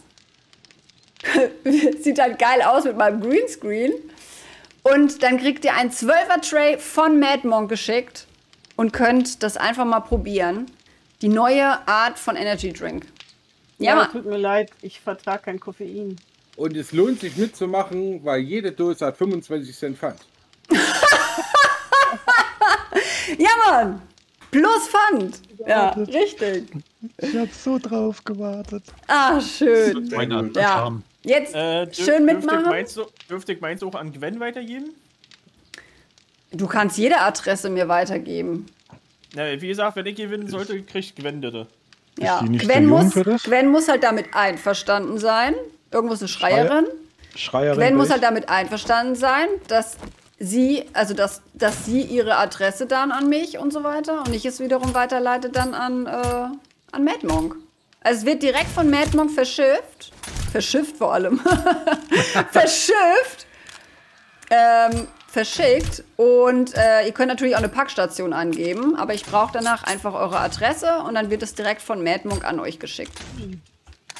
Sieht halt geil aus mit meinem Greenscreen. Und dann kriegt ihr ein zwölfer Tray von Mad Monk geschickt und könnt das einfach mal probieren. Die neue Art von Energy Drink. Ja,
Ja,
Mann.
tut mir leid, ich vertrage kein Koffein.
Und es lohnt sich mitzumachen, weil jede Dose hat fünfundzwanzig Cent Pfand.
Ja, Mann. Plus Pfand. Ja, richtig.
Ich hab so drauf gewartet.
Ah, schön.
Meine
gut.
Ja.
Charme.
Jetzt
Äh, dürf-
schön
dürfte ich
mitmachen.
meins so- Dürfte ich meins auch an Gwen weitergeben?
Du kannst jede Adresse mir weitergeben.
Na, wie gesagt, wenn ich gewinnen sollte, kriegt Gwen bitte.
Ja.
die nicht
Gwen,
zu jung
muss,
für das?
Gwen muss halt damit einverstanden sein. Irgendwo ist eine Schreierin.
Schreierin.
Gwen muss
Base.
halt damit einverstanden sein, dass sie, also dass, dass sie ihre Adresse dann an mich und so weiter und ich es wiederum weiterleite dann an, äh, an Mad Monk. Also es wird direkt von Mad Monk verschifft. Verschifft vor allem. verschifft. Ähm, verschickt. Und äh, ihr könnt natürlich auch eine Packstation angeben, aber ich brauche danach einfach eure Adresse und dann wird es direkt von Mad Monk an euch geschickt.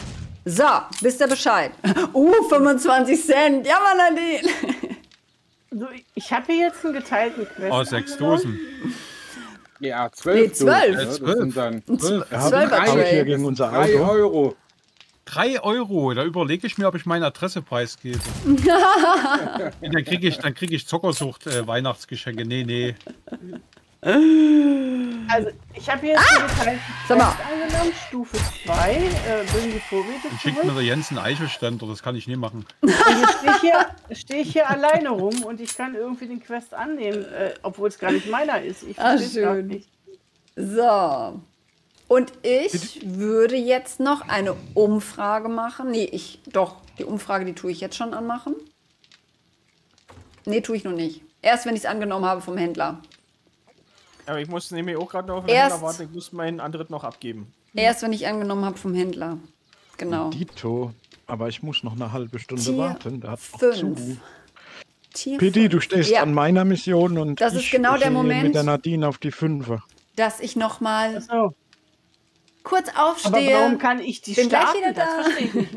So, wisst ihr Bescheid? Uh, fünfundzwanzig Cent. Ja, Mann, Nadine.
So, ich habe hier jetzt einen geteilten Quest.
Oh, sechs
angenommen.
Dosen.
Ja, zwölf.
Nee, zwölf.
Dosen, ne? Das sind dann
Ein
Wir haben
Zwölfer
auch hier
Trade.
gegen unser
drei
Auto.
Euro.
Drei Euro, da überlege ich mir, ob ich meine Adresse preisgebe. dann kriege ich, dann krieg ich Zockersucht äh, Weihnachtsgeschenke. Nee, nee.
Also, ich habe hier jetzt einen geteilten
Sag mal.
Quest angenommen, Stufe zwei. Äh, bring die Vorräte
Dann schickt mir
zurück.
der Jens einen Eichelständer, das kann ich nie machen.
Und jetzt stehe ich, hier, steh ich hier alleine rum und ich kann irgendwie den Quest annehmen, äh, obwohl es gar nicht meiner ist. Ich
Ah,
versteh's gar
schön.
nicht.
So. Und ich würde jetzt noch eine Umfrage machen. Nee, ich, doch, die Umfrage, die tue ich jetzt schon anmachen. Nee, tue ich noch nicht. Erst, wenn ich es angenommen habe vom Händler.
Aber ich muss nämlich auch gerade noch auf den
Erst-
Händler warten. Ich muss meinen Antritt noch abgeben.
Erst, wenn ich angenommen habe vom Händler. Genau.
Dito. Aber ich muss noch eine halbe Stunde
Tier
warten. Der hat noch zu.
fünf. Tier
Pidi, du
fünf.
stehst
Ja,
an meiner Mission und
Das ist
ich
genau der
gehe
Moment.
mit der Nadine auf die Fünfer.
dass ich noch mal
Achso.
kurz
Aber
aufstehe.
warum kann ich die
Bin gleich
starten?
wieder
Das
da.
verstehe ich nicht.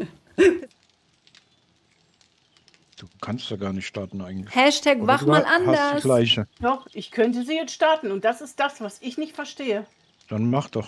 Du kannst ja gar nicht starten eigentlich.
Hashtag
Oder
wach
du
mal
hast die
anders.
gleiche.
Doch, ich könnte sie jetzt starten und das ist das, was ich nicht verstehe.
Dann mach doch.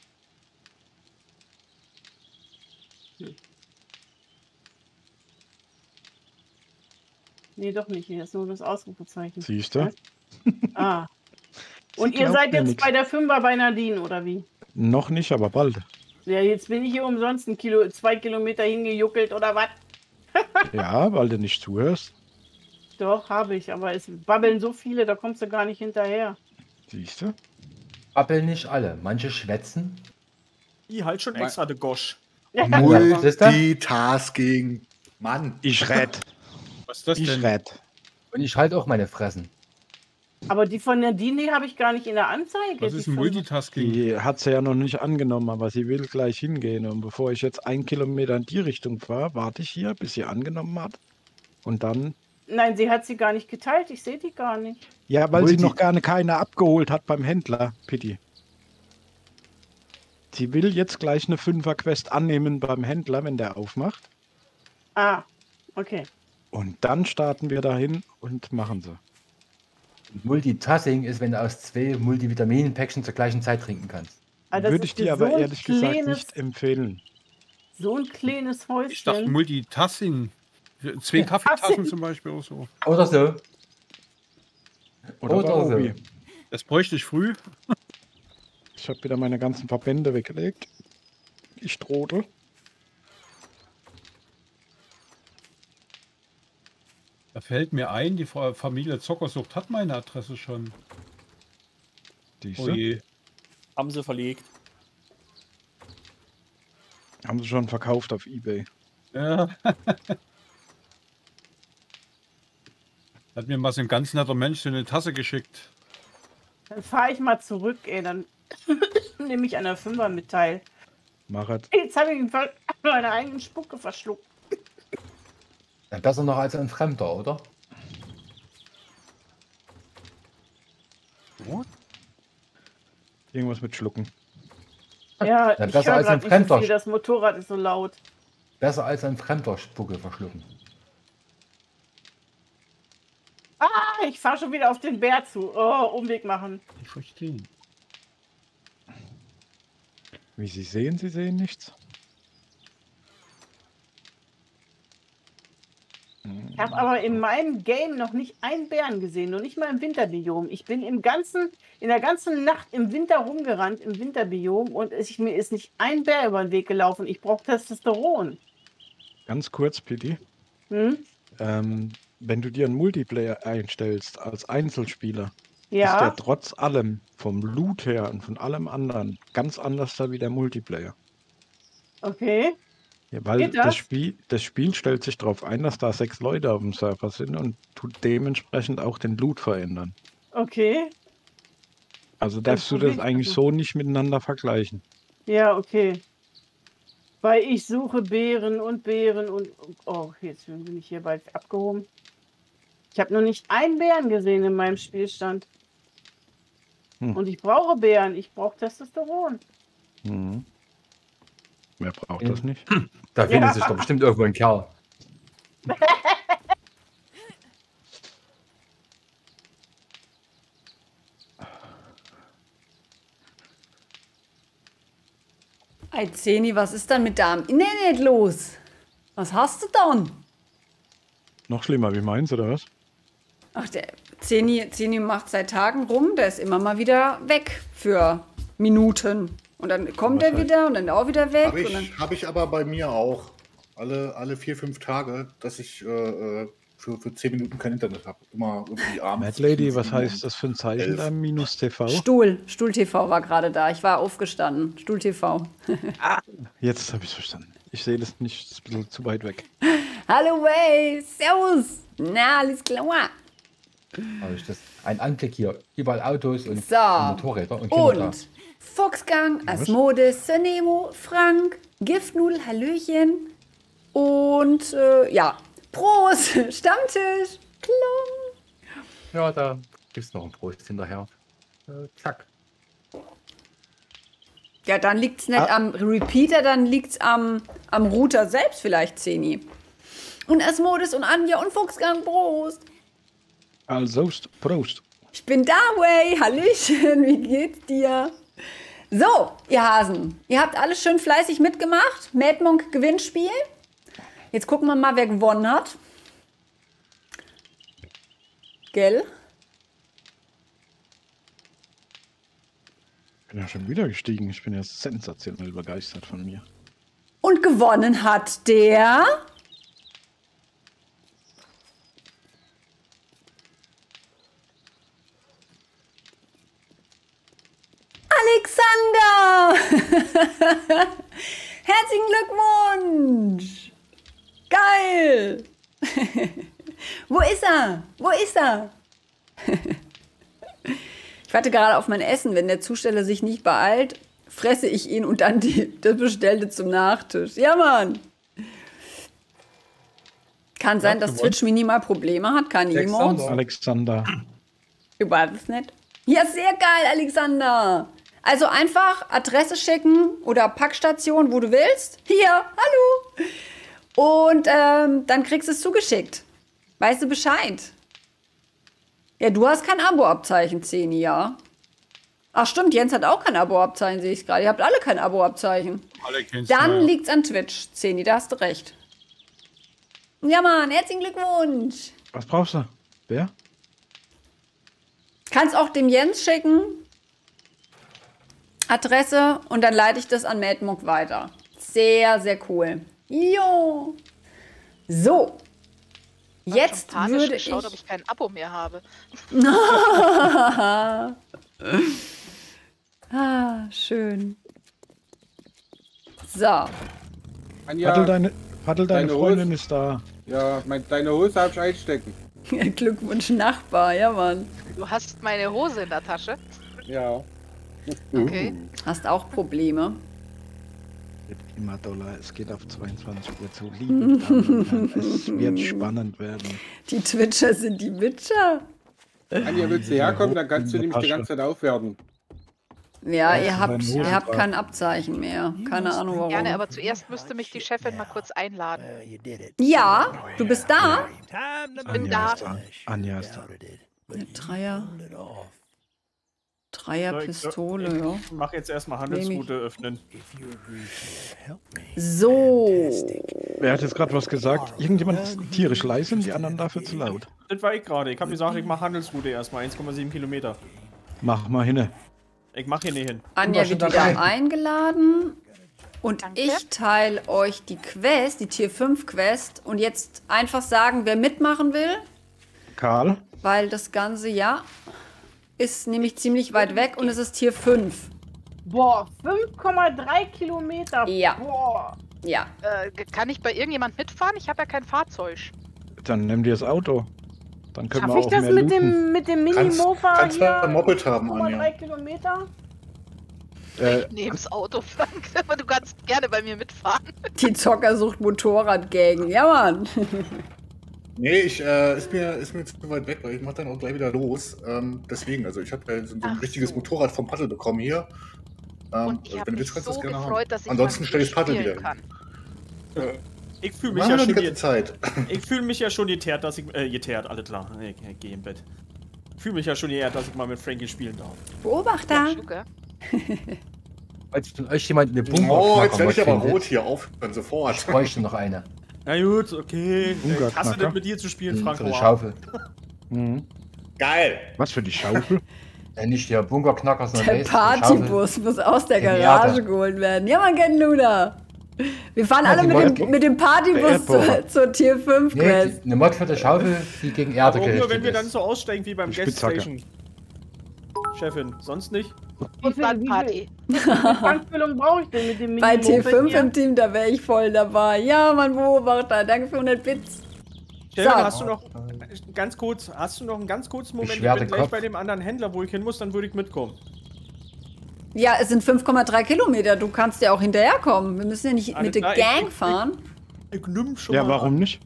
Nee, doch nicht. Hier ist nur das Ausrufezeichen.
Siehst du?
Ah.
Sie
Und ihr
glaubt
seid
mir
jetzt
nix.
bei der Fünfer bei Nadine, oder wie?
Noch nicht, aber bald.
Ja, jetzt bin ich hier umsonst ein Kilo, zwei Kilometer hingejuckelt, oder was?
Ja, weil du nicht zuhörst.
Doch, habe ich, aber es babbeln so viele, da kommst du gar nicht hinterher.
Siehst du?
Babbeln nicht alle. Manche schwätzen.
Die halt schon extra, de Gosch.
Multitasking. Mann.
Ich red.
Was ist das
Ich
denn?
red.
Und ich halt auch meine Fressen.
Aber die von Nadine die habe ich gar nicht in der Anzeige.
Was
die
ist ein
Fünfer.
Multitasking?
Die hat sie ja noch nicht angenommen, aber sie will gleich hingehen. Und bevor ich jetzt einen Kilometer in die Richtung fahre, warte ich hier, bis sie angenommen hat. Und dann.
Nein, sie hat sie gar nicht geteilt, ich sehe die gar nicht.
Ja, weil
Multi-
sie noch gar ne- keine abgeholt hat beim Händler, Pitti. Sie will jetzt gleich eine Fünfer-Quest annehmen beim Händler, wenn der aufmacht.
Ah, okay.
Und dann starten wir dahin und machen sie.
Multitasking ist, wenn du aus zwei Multivitamin-Päckchen zur gleichen Zeit trinken kannst.
Ah, das
Würde
ist
ich dir
so
aber
ein
ehrlich gesagt
kleines-
nicht empfehlen.
So ein kleines Häuschen.
Ich dachte Multitasking. Zwei Kaffeetassen
Tassen.
zum Beispiel oder so.
Oder so.
Oder,
Oder
bei
so.
Obi.
Das bräuchte ich früh.
Ich habe wieder meine ganzen Verbände weggelegt. Ich drohte.
Da fällt mir ein, die Fa- Familie Zockersucht hat meine Adresse schon.
Siehst
Oh
du?
je.
Haben sie verlegt.
Haben sie schon verkauft auf eBay.
Ja. Hat mir mal so ein ganz netter Mensch so eine Tasse geschickt.
Dann fahre ich mal zurück, ey, dann nehme ich an der Fünfer mit teil.
Mach es.
Jetzt habe ich meine eigenen Spucke verschluckt.
Ja, besser noch als ein Fremder, oder?
Irgendwas mit Schlucken.
Ja,
Ja,
ich
besser
höre
als ein
gerade nicht so
Fremder.
viel, das Motorrad ist so laut.
Besser als ein Fremder Spucke verschlucken.
Ah, ich fahre schon wieder auf den Bär zu. Oh, Umweg machen.
Ich verstehe.
Wie Sie sehen, Sie sehen nichts.
Ich habe aber in meinem Game noch nicht einen Bären gesehen, noch nicht mal im Winterbiom. Ich bin im ganzen, in der ganzen Nacht im Winter rumgerannt, im Winterbiom, und es, mir ist nicht ein Bär über den Weg gelaufen. Ich brauche Testosteron.
Ganz kurz, Pitti.
Hm?
Ähm, wenn du dir einen Multiplayer einstellst als Einzelspieler, ist
Ja,
der trotz allem vom Loot her und von allem anderen ganz anders da wie der Multiplayer.
okay.
Ja, weil
Geht
das?
das?
Spiel, das Spiel stellt sich darauf ein, dass da sechs Leute auf dem Server sind und tut dementsprechend auch den Loot verändern.
Okay.
Also
Dann
darfst du
probier
das
ich
eigentlich
das mal.
so nicht miteinander vergleichen.
Ja, okay. Weil ich suche Beeren und Beeren und... Oh, jetzt bin ich hier bald abgehoben. Ich habe noch nicht einen Bären gesehen in meinem Spielstand.
Hm.
Und ich brauche Bären. Ich brauche Testosteron.
Mhm. Wer braucht
Ja.
das nicht?
Da findet
Ja.
sich doch bestimmt irgendwo ein Kerl.
Hey Zeni, was ist dann mit deinem Internet los? Was hast du dann?
Noch schlimmer, wie meinst du, oder was?
Ach, der Zeni, Zeni macht seit Tagen rum, der ist immer mal wieder weg für Minuten. Und dann kommt
Was
er
heißt-
wieder und dann auch wieder weg.
Habe
Und dann,
ich, hab ich aber bei mir auch. Alle, alle vier, fünf Tage, dass ich äh, äh, für, für zehn Minuten kein Internet habe. Immer irgendwie abends.
Mad Lady, was
sieben
heißt das für ein Zeichen
elf.
da? Minus T V?
Stuhl, Stuhl-T V war gerade da. Ich war aufgestanden. Stuhl-T V.
Jetzt habe ich es verstanden. Ich sehe das nicht, das ist ein bisschen zu weit weg.
Hallo, Way, servus. Na, alles klar.
Also ist das ein Anblick hier. Überall Autos und
So.
Motorräder und Kinder da.
Und Fuchsgang, Asmodes, Sonemo, Frank, Giftnudel, Hallöchen und äh, ja, Prost, Stammtisch, Klong.
Ja, da gibt es noch einen Prost hinterher. Äh, zack.
Ja, dann liegt's nicht
Ah.
am Repeater, dann liegt's am, am Router selbst vielleicht, Zeni. Und Asmodes und Anja und Fuchsgang, Prost.
Also, Prost.
Ich bin da, Way, Hallöchen, wie geht's dir? So, ihr Hasen, ihr habt alles schön fleißig mitgemacht. Mad Monk Gewinnspiel. Jetzt gucken wir mal, wer gewonnen hat. Gell?
Ich bin ja schon wieder gestiegen. Ich bin ja sensationell begeistert von mir.
Und gewonnen hat der... Alexander! Herzlichen Glückwunsch! Geil! Wo ist er? Wo ist er? Ich warte gerade auf mein Essen. Wenn der Zusteller sich nicht beeilt, fresse ich ihn und dann die, das Bestellte zum Nachtisch. Ja, Mann! Kann sein, dass Twitch minimal Probleme hat. Keine Emotes.
Alexander.
Du weißt es nicht. Ja, sehr geil, Alexander. Also einfach Adresse schicken oder Packstation, wo du willst. Hier, hallo. Und ähm, dann kriegst du es zugeschickt. Weißt du Bescheid? Ja, du hast kein Abo-Abzeichen, Zeni, ja. Ach stimmt, Jens hat auch kein Abo-Abzeichen, sehe ich gerade. Ihr habt alle kein Abo-Abzeichen.
Alle kennst
Dann
du, ja.
liegt's an Twitch, Zeni, da hast du recht. Ja, Mann, herzlichen Glückwunsch.
Was brauchst du? Wer?
Kannst auch dem Jens schicken. Adresse und dann leite ich das an Mad Monk weiter. Sehr, sehr cool. Jo. So. Jetzt
Schon panisch
würde ich...
geschaut, ob ich kein Abo mehr habe.
Ah, schön. So.
Anja,
Paddel, deine, Paddel, deine
deine
Freundin
Hose-
ist da.
ja, mein, deine Hose hab ich einstecken.
Glückwunsch, Nachbar. Ja, Mann.
Du hast meine Hose in der Tasche.
Ja.
Okay.
Hast auch Probleme.
Wird immer doller. Es geht auf zweiundzwanzig Uhr zu. Liebe Damen und Herren, es wird spannend werden.
Die Twitcher sind die Witcher.
Anja, willst du herkommen, dann kannst du nämlich die ganze Zeit aufwerten.
Ja, ihr
Ja,
habt,
meine
ihr
Hose
habt
war-
kein Abzeichen mehr. Keine Ahnung warum.
Gerne, aber zuerst müsste mich die Chefin mal kurz einladen.
Ja, du bist da?
Bin
Anja
da.
ist da. Anja ist da.
Eine Dreier. Dreier
So, ich-
Pistole, ja.
Ich mach jetzt erstmal Handelsroute öffnen.
So.
Wer hat jetzt gerade was gesagt? Irgendjemand ist tierisch leise und die anderen dafür zu laut.
Das war ich gerade. Ich habe gesagt, ich mache Handelsroute erstmal. eins Komma sieben Kilometer.
Mach mal hinne.
Ich mache hier nicht hin.
Anja
schon
wird wieder
dabei.
eingeladen. Und
Danke.
ich teile euch die Quest, die Tier fünf Quest. Und jetzt einfach sagen, wer mitmachen will.
Karl?
Weil das Ganze, ja, ist nämlich ziemlich weit weg und es ist Tier fünf.
Boah, fünf Komma drei Kilometer.
Ja.
Boah.
Ja.
Äh, kann ich bei irgendjemand mitfahren? Ich habe ja kein Fahrzeug.
Dann nimm dir das Auto. Dann können
Schaff
wir
ich
auch
das
mehr
mit
looten.
dem, mit dem
Kannst-
Mini-Mofa
kannst
hier?
du ein Moped haben,
fünf Komma drei
Anja.
Kilometer?
Äh,
Ich nehm's Auto, Frank. Aber du kannst gerne bei mir mitfahren.
Die Zockersucht Motorradgang. Ja, Mann.
Nee, ich, äh, ist, mir, ist mir zu weit weg, weil ich mach dann auch gleich wieder los. Ähm, deswegen, also ich habe ja so, so ein
Ach
richtiges
so.
Motorrad vom Paddel bekommen hier. Ähm,
Und ich
also
habe
wenn du
mich
willst, kannst
so
du das gerne
gefreut,
haben.
dass ich
Ansonsten
mal
stelle ich das Paddel
spielen
wieder
kann.
hin.
Ich fühle
Wir
mich,
haben
ja
ja die
schon
ganze
ge
Zeit.
ich fühl mich ja schon geteert, dass ich. Äh, geteert, alles klar. Ich, ich gehe im Bett. Ich fühle mich ja schon geehrt, dass ich mal mit Frankie spielen darf.
Beobachter.
Schuke.
Falls von euch jemand eine Bunker
Oh, jetzt werde ich aber rot hier aufhören, sofort.
Ich bräuchte noch eine.
Na gut, okay.
Bunker-
Ich hasse
Knacker.
das mit dir zu spielen,
Für
Frank.
die
Hau ab.
Schaufel.
Mhm.
Geil.
Was für die Schaufel?
Ja, nicht der Bunkerknacker, sondern
Der
Base, die Schaufel.
Partybus muss aus der
In die
Garage
Erde.
geholt werden. Ja, man kennt Luna. Wir fahren
Ja,
alle
die
mit
wollen-
dem, mit dem
Der
Partybus
Erdbohrer.
zur, zur Tier fünf
Nee,
Quest.
die, eine Mod für die Schaufel, die gegen Erde
Aber auch nur,
gerichtet
wenn wir dann
ist.
so aussteigen wie beim
Die
Gas
Spitzhacke.
Station. Chefin, sonst nicht?
Wie viel, wie
Party.
viel Tankfüllung brauche ich denn mit dem
Bei T
Mini-Moped
fünf
hier?
im Team, da wäre ich voll dabei. Ja, mein Beobachter, danke für hundert Bits.
Chefin,
So.
hast du noch ganz kurz, hast du noch einen ganz kurzen Moment? Ich
Beschwerde
bin gleich
Kopf.
bei dem anderen Händler, wo ich hin muss, dann würde ich mitkommen.
Ja, es sind fünf Komma drei Kilometer. Du kannst ja auch hinterherkommen. Wir müssen ja nicht
Alles
mit der
klar, ich-
Gang
ich-
fahren.
Ich nimm schon
Ja,
mal
warum
an.
nicht?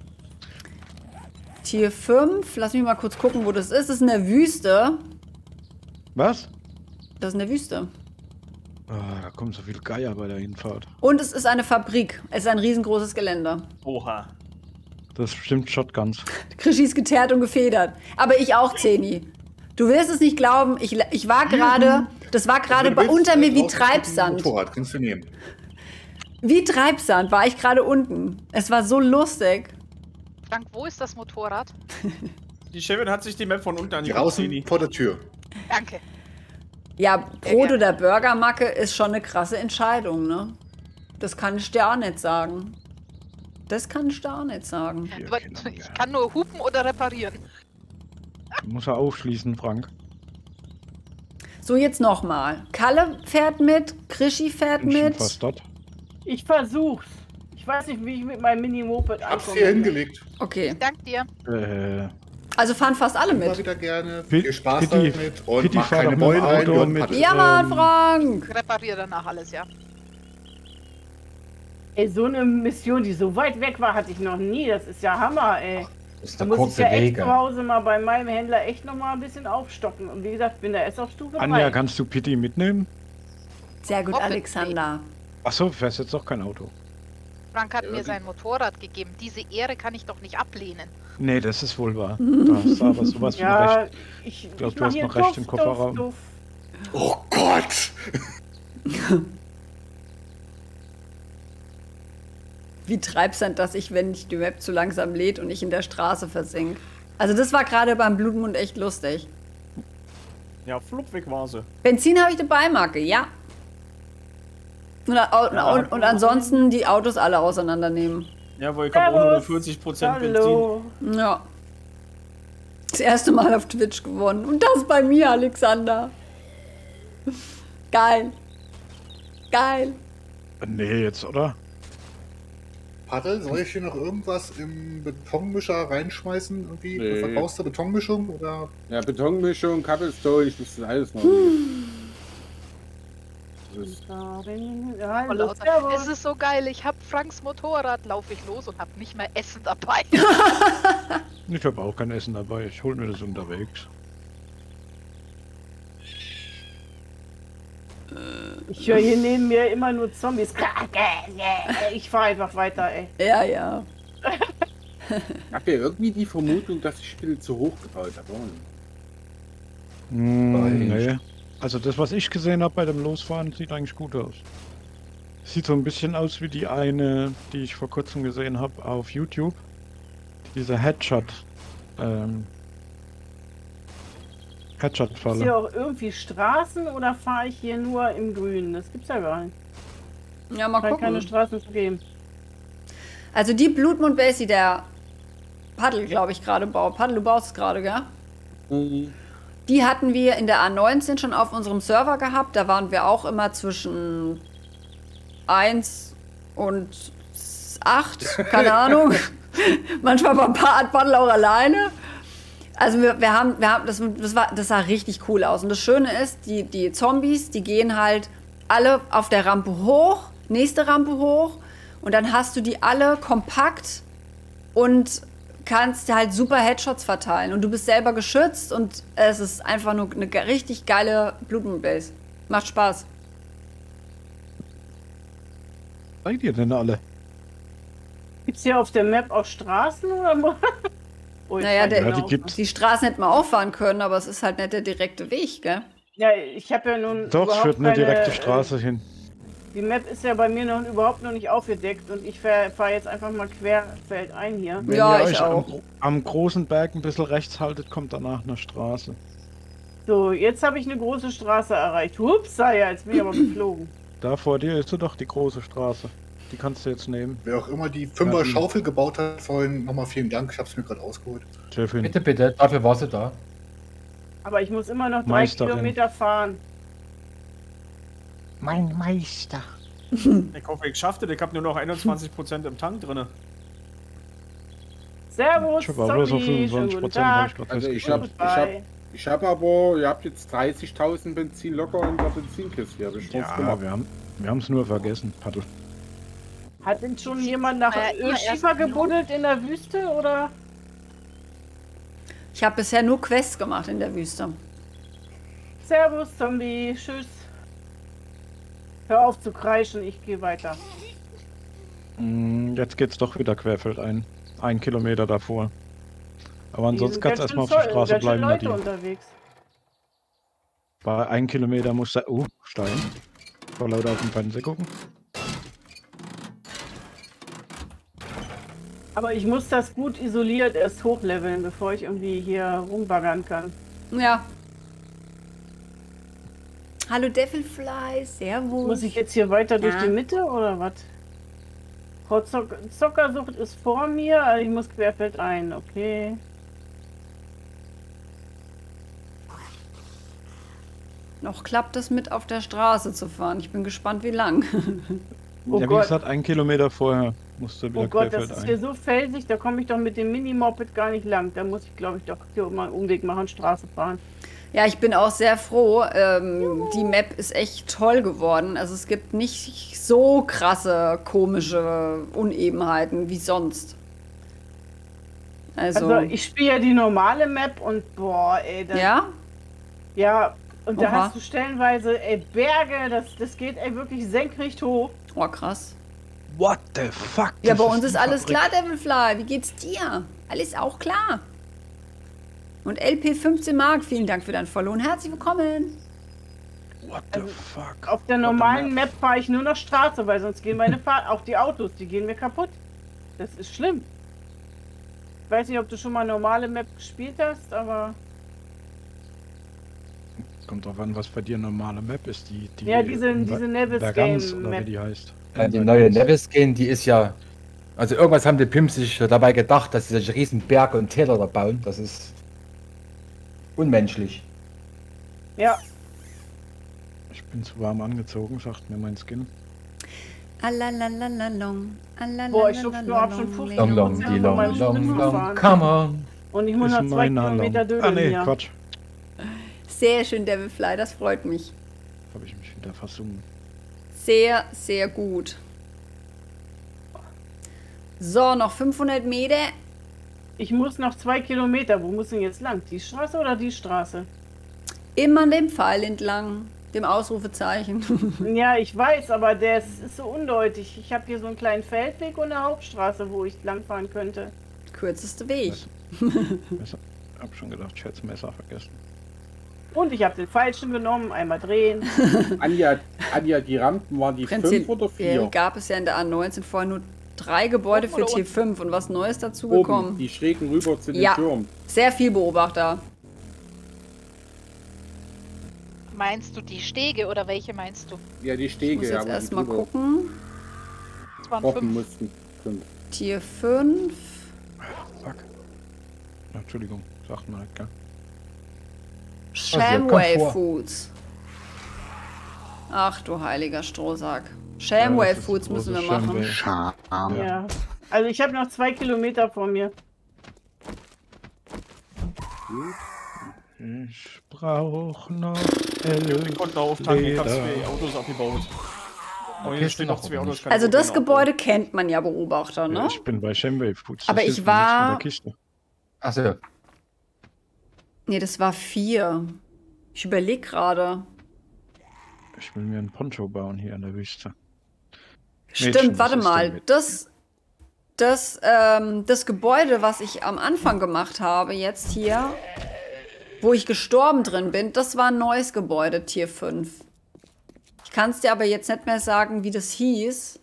Tier fünf, lass mich mal kurz gucken, wo das ist. Das ist in der Wüste.
Was?
Das ist in der Wüste.
Ah, da kommen so viele Geier bei der Hinfahrt.
Und es ist eine Fabrik. Es ist ein riesengroßes Gelände.
Oha.
Das ist bestimmt Shotguns.
Krischi ist geteert und gefedert. Aber ich auch, Zeni. Du wirst es nicht glauben, ich, ich war gerade, das war gerade bei- unter mir wie Treibsand.
Motorrad kannst du nehmen.
Wie Treibsand war ich gerade unten. Es war so lustig.
Frank, wo ist das Motorrad?
Die Chefin hat sich die Map von unten angeguckt.
Draußen
Zeni.
vor der Tür.
Danke.
Ja, Brot oder Burgermacke ist schon eine krasse Entscheidung, ne? Das kann ich dir auch nicht sagen. Das kann ich dir auch nicht sagen.
Wir
Aber
kennen ihn,
ich
ja.
kann nur hupen oder reparieren.
Muss er aufschließen, Frank.
So, jetzt nochmal. Kalle fährt mit, Krischi fährt
Bin schon
mit.
fast dort.
Ich versuch's. Ich weiß nicht, wie ich mit meinem Mini-Moped
Hab's
ankomme.
hier hingelegt.
Okay.
Dank dir.
Äh,
Also fahren fast alle
Immer
mit.
wieder gerne.
Pitti-
Viel Spaß
Pitti-
damit. Und
Pitti
mach
fahrt
keine
doch mit dem
Beulen ein.
Auto
Jörg
mit-
hat-
Ja, Mann,
Ähm,
Frank.
Repariere danach alles, ja.
Ey, so eine Mission, die so weit weg war, hatte ich noch nie. Das ist ja Hammer, ey.
Das ist
Da
der
muss ich
kurze
ja echt
Wege.
zu Hause mal bei meinem Händler echt noch mal ein bisschen aufstocken. Und wie gesagt, bin da erst auf Stufe
Anja,
drei.
kannst du Pitti mitnehmen?
Sehr gut,
Hoffentlich.
Alexander.
Achso, du fährst jetzt doch kein Auto.
Frank hat mir sein Motorrad gegeben. Diese Ehre kann ich doch nicht ablehnen.
Nee, das ist wohl wahr. Da hast du aber sowas von
Ja,
recht.
ich, ich
glaub, du
mach
hast
hier
noch recht
Duft,
im Kofferraum.
Duft, Duft.
Oh Gott!
Wie Treibsand, dass ich, wenn ich die Map zu langsam lädt und ich in der Straße versink. Also das war gerade beim Blutmund echt lustig.
Ja, flupp weg war sie.
Benzin habe ich dabei, Marke, ja. Und,
Ja.
und, und ansonsten die Autos alle auseinandernehmen.
Ja, weil ich habe auch nur
Servus.
vierzig Prozent Benzin.
Hallo.
Ja. Das erste Mal auf Twitch gewonnen. Und das bei mir, Alexander. Geil. Geil.
Nee, jetzt, oder?
Paddel, soll ich hier noch irgendwas im Betonmischer reinschmeißen? Irgendwie?
Nee.
Verkaufst du Betonmischung? Oder?
Ja, Betonmischung, Cobblestone, ich muss das alles noch. Das ist-
Ja,
Voll
hallo,
lauter.
servus.
Es ist so geil. Ich hab Franks Motorrad, laufe ich los und hab nicht mehr Essen dabei.
Ich habe auch kein Essen dabei. Ich hol mir das unterwegs.
Ich höre hier neben mir immer nur Zombies. Ich fahre einfach weiter, ey.
Ja, ja.
Ich habe ja irgendwie die Vermutung, dass ich ein bisschen zu hoch gebaut habe.
Hm,
Nein.
nee. Also das, was ich gesehen habe bei dem Losfahren, sieht eigentlich gut aus. Sieht so ein bisschen aus wie die eine, die ich vor kurzem gesehen habe auf YouTube. Dieser Headshot. Ähm,
Ist
Headshot-Falle.
hier auch irgendwie Straßen oder fahre ich hier nur im Grünen? Das gibt's ja gar nicht.
Ja, mal
Scheint keine
gucken.
Straßen zu geben.
Also die Blutmund-Base, die der Paddel, glaube ich, gerade baut. Paddel, du baust es gerade, gell?
Mhm.
Die hatten wir in der A neunzehn schon auf unserem Server gehabt. Da waren wir auch immer zwischen eins und acht, keine Ahnung. Manchmal war ein paar Paddel auch alleine. Also wir, wir haben, wir haben das, das, war, das sah richtig cool aus. Und das Schöne ist, die, die Zombies, die gehen halt alle auf der Rampe hoch, nächste Rampe hoch. Und dann hast du die alle kompakt und kannst halt super Headshots verteilen. Und du bist selber geschützt und es ist einfach nur eine ge- richtig geile Blutmund-Base. Macht Spaß.
Seid ihr denn alle?
Gibt's hier auf der Map auch Straßen oder? wo- Oh, ich
Naja,
weiß
der-
genau.
Ja, die gibt's.
Die Straßen hätten wir auch fahren können, aber es ist halt nicht der direkte Weg, gell?
Ja, ich habe ja nun
Doch, es
überhaupt
führt eine
keine,
direkte
äh,
Straße hin.
Die Map ist ja bei mir noch überhaupt noch nicht aufgedeckt und ich fahre fahr jetzt einfach mal querfeldein hier.
Wenn
Ja,
ihr
ich
euch
auch.
Am, am großen Berg ein bisschen rechts haltet, kommt danach eine Straße.
So, jetzt habe ich eine große Straße erreicht. Hups, sei ja, jetzt bin ich aber geflogen.
Da vor dir ist doch die große Straße. Die kannst du jetzt nehmen.
Wer auch immer die Fünfer
Ja, die-
Schaufel gebaut hat, vorhin nochmal vielen Dank. Ich habe es mir gerade ausgeholt.
Chefin.
Bitte, bitte, dafür warst du da.
Aber ich muss immer noch drei
Meisterin.
Kilometer fahren.
Mein Meister.
Ich hoffe, ich schaffe das. Ich habe nur noch einundzwanzig Prozent im Tank drin.
Servus,
Ich habe aber bloß auf
Zombie, schönen
fünfundzwanzig
guten
Prozent, habe
Tag.
ich gerade
Also ich
festgestellt.
hab, ich hab,
Bye.
ich hab aber, ihr habt jetzt dreißigtausend Benzin locker in der Benzinkiste hier. Hab ich drauf
Ja,
gemacht.
wir haben wir es nur vergessen, Paddel.
Hat denn schon jemand nach
Äh, immer
Ölschiefer
erst
gebuddelt in der Wüste, oder?
Ich habe bisher nur Quests gemacht in der Wüste.
Servus, Zombie, tschüss. Hör auf zu kreischen, ich gehe weiter.
Mm, Jetzt geht's doch wieder querfeldein. Ein Kilometer davor. Aber
Hier
ansonsten
sind
kannst du
ganz
erstmal auf
schön
der
Zoll-
Straße
ganz schön
bleiben,
Leute
Nadine.
unterwegs.
Bei ein Kilometer muss er. Oh, Stein. Vor lauter auf den Fernseher gucken.
Aber ich muss das gut isoliert erst hochleveln, bevor ich irgendwie hier rumbaggern kann.
Ja. Hallo Devilfly, servus.
Muss ich jetzt hier weiter durch
Ja.
die Mitte oder was? Frau Zock Zockersucht ist vor mir, also ich muss querfeldein, okay.
Noch klappt es mit auf der Straße zu fahren. Ich bin gespannt, wie lang.
Oh
ja, wie
Gott.
gesagt, ein Kilometer vorher musst du wieder
Oh Gott, das ist
querfeldein.
hier so felsig, da komme ich doch mit dem Mini-Moped gar nicht lang. Da muss ich, glaube ich, doch hier mal einen Umweg machen, Straße fahren.
Ja, ich bin auch sehr froh. Ähm, die Map ist echt toll geworden. Also es gibt nicht so krasse, komische Unebenheiten wie sonst. Also,
Also ich spiele ja die normale Map und boah, ey, das,
ja?
ja, und da
Oha.
hast du stellenweise, ey, Berge, das, das geht ey wirklich senkrecht hoch.
Oh, krass.
What the fuck?
Ja,
Das
bei uns
die
ist alles
Fabrik.
klar, Devilfly. Wie geht's dir? Alles auch klar. Und L P fünfzehn Mark, vielen Dank für dein Follow und herzlich willkommen.
What the fuck?
Auf der normalen Map fahre ich nur noch Straße, weil sonst gehen meine Fahr auch die Autos, die gehen mir kaputt. Das ist schlimm. Ich weiß nicht, ob du schon mal normale Map gespielt hast, aber
Kommt drauf an, was bei dir normale Map ist. Die, die
ja, diese,
Ver-
diese Nevis
Vergans,
Game
oder wie
Map.
die heißt.
Ja, die neue Nevis Game, die ist ja. Also irgendwas haben die Pimps sich dabei gedacht, dass sie solche riesen Berge und Täler da bauen. Das ist unmenschlich.
Ja,
Ich bin zu warm angezogen, sagt mir mein Skin.
Alalalalong,
Boah, ich schub's nur ab schon fünfzig
Long, long,
Prozent
die
von
long,
meinem
long,
Sprit
long,
gefahren.
come on.
Und ich muss
Ist
noch zwei
meiner
Kilometer
lang.
dödeln
Ah, nee,
hier.
Quatsch.
Sehr schön, Devilfly, das freut mich.
Habe ich mich wieder versungen.
Sehr, sehr gut. So, noch fünfhundert Meter.
Ich muss noch zwei Kilometer. Wo muss denn jetzt lang? Die Straße oder die Straße?
Immer an dem Pfeil entlang. Dem Ausrufezeichen.
Ja, ich weiß, aber der ist, ist so undeutig. Ich habe hier so einen kleinen Feldweg und eine Hauptstraße, wo ich langfahren könnte.
Kürzeste Weg.
Messer. Hab schon gedacht, ich hätte das Messer vergessen.
Und ich habe den falschen genommen, einmal drehen.
Anja, Anja, die Rampen waren die fünf oder
Prinzipiell
vier?
gab es ja in der A neunzehn vorher nur drei Gebäude
Oben
für
oder
Tier fünf und was Neues dazu
Oben,
gekommen.
die schrägen rüber zu den
Ja.
Türmen.
Sehr viel Beobachter.
Meinst du die Stege oder welche meinst du?
Ja, die
Ich
Stege,
muss
ja,
jetzt
wo die
erstmal
drüber
gucken.
Es waren
hoppen
fünf.
mussten. Fünf.
Tier fünf.
Fuck. Ja, Entschuldigung, sagt man halt, gell?
Shamway
komm vor.
Foods. Ach du heiliger Strohsack. Shamway
Ja, das ist
Foods müssen wir
großes
machen.
Shamway.
Ja. Also ich habe noch zwei Kilometer vor mir.
Ich brauch noch
Wir konnten auftanken, ich habe
Leder.
zwei Autos abgebaut. Und hier
Kiste
stehen noch
noch
zwei
oben.
Autos. kann
Also
ich
das
auch
Gebäude kennt man ja, Beobachter,
Ja,
ne?
ich bin bei Shamway Foods. Das
Aber
hilft
ich
mir nichts mit
war-
der Kiste.
Achso,
Nee, das war vier. Ich überlege gerade.
Ich will mir einen Poncho bauen hier in der Wüste.
Stimmt,
Mädchen, was
warte
ist
mal.
damit?
Das, das, ähm, das Gebäude, was ich am Anfang gemacht habe, jetzt hier, wo ich gestorben drin bin, das war ein neues Gebäude, Tier fünf. Ich kann es dir aber jetzt nicht mehr sagen, wie das hieß.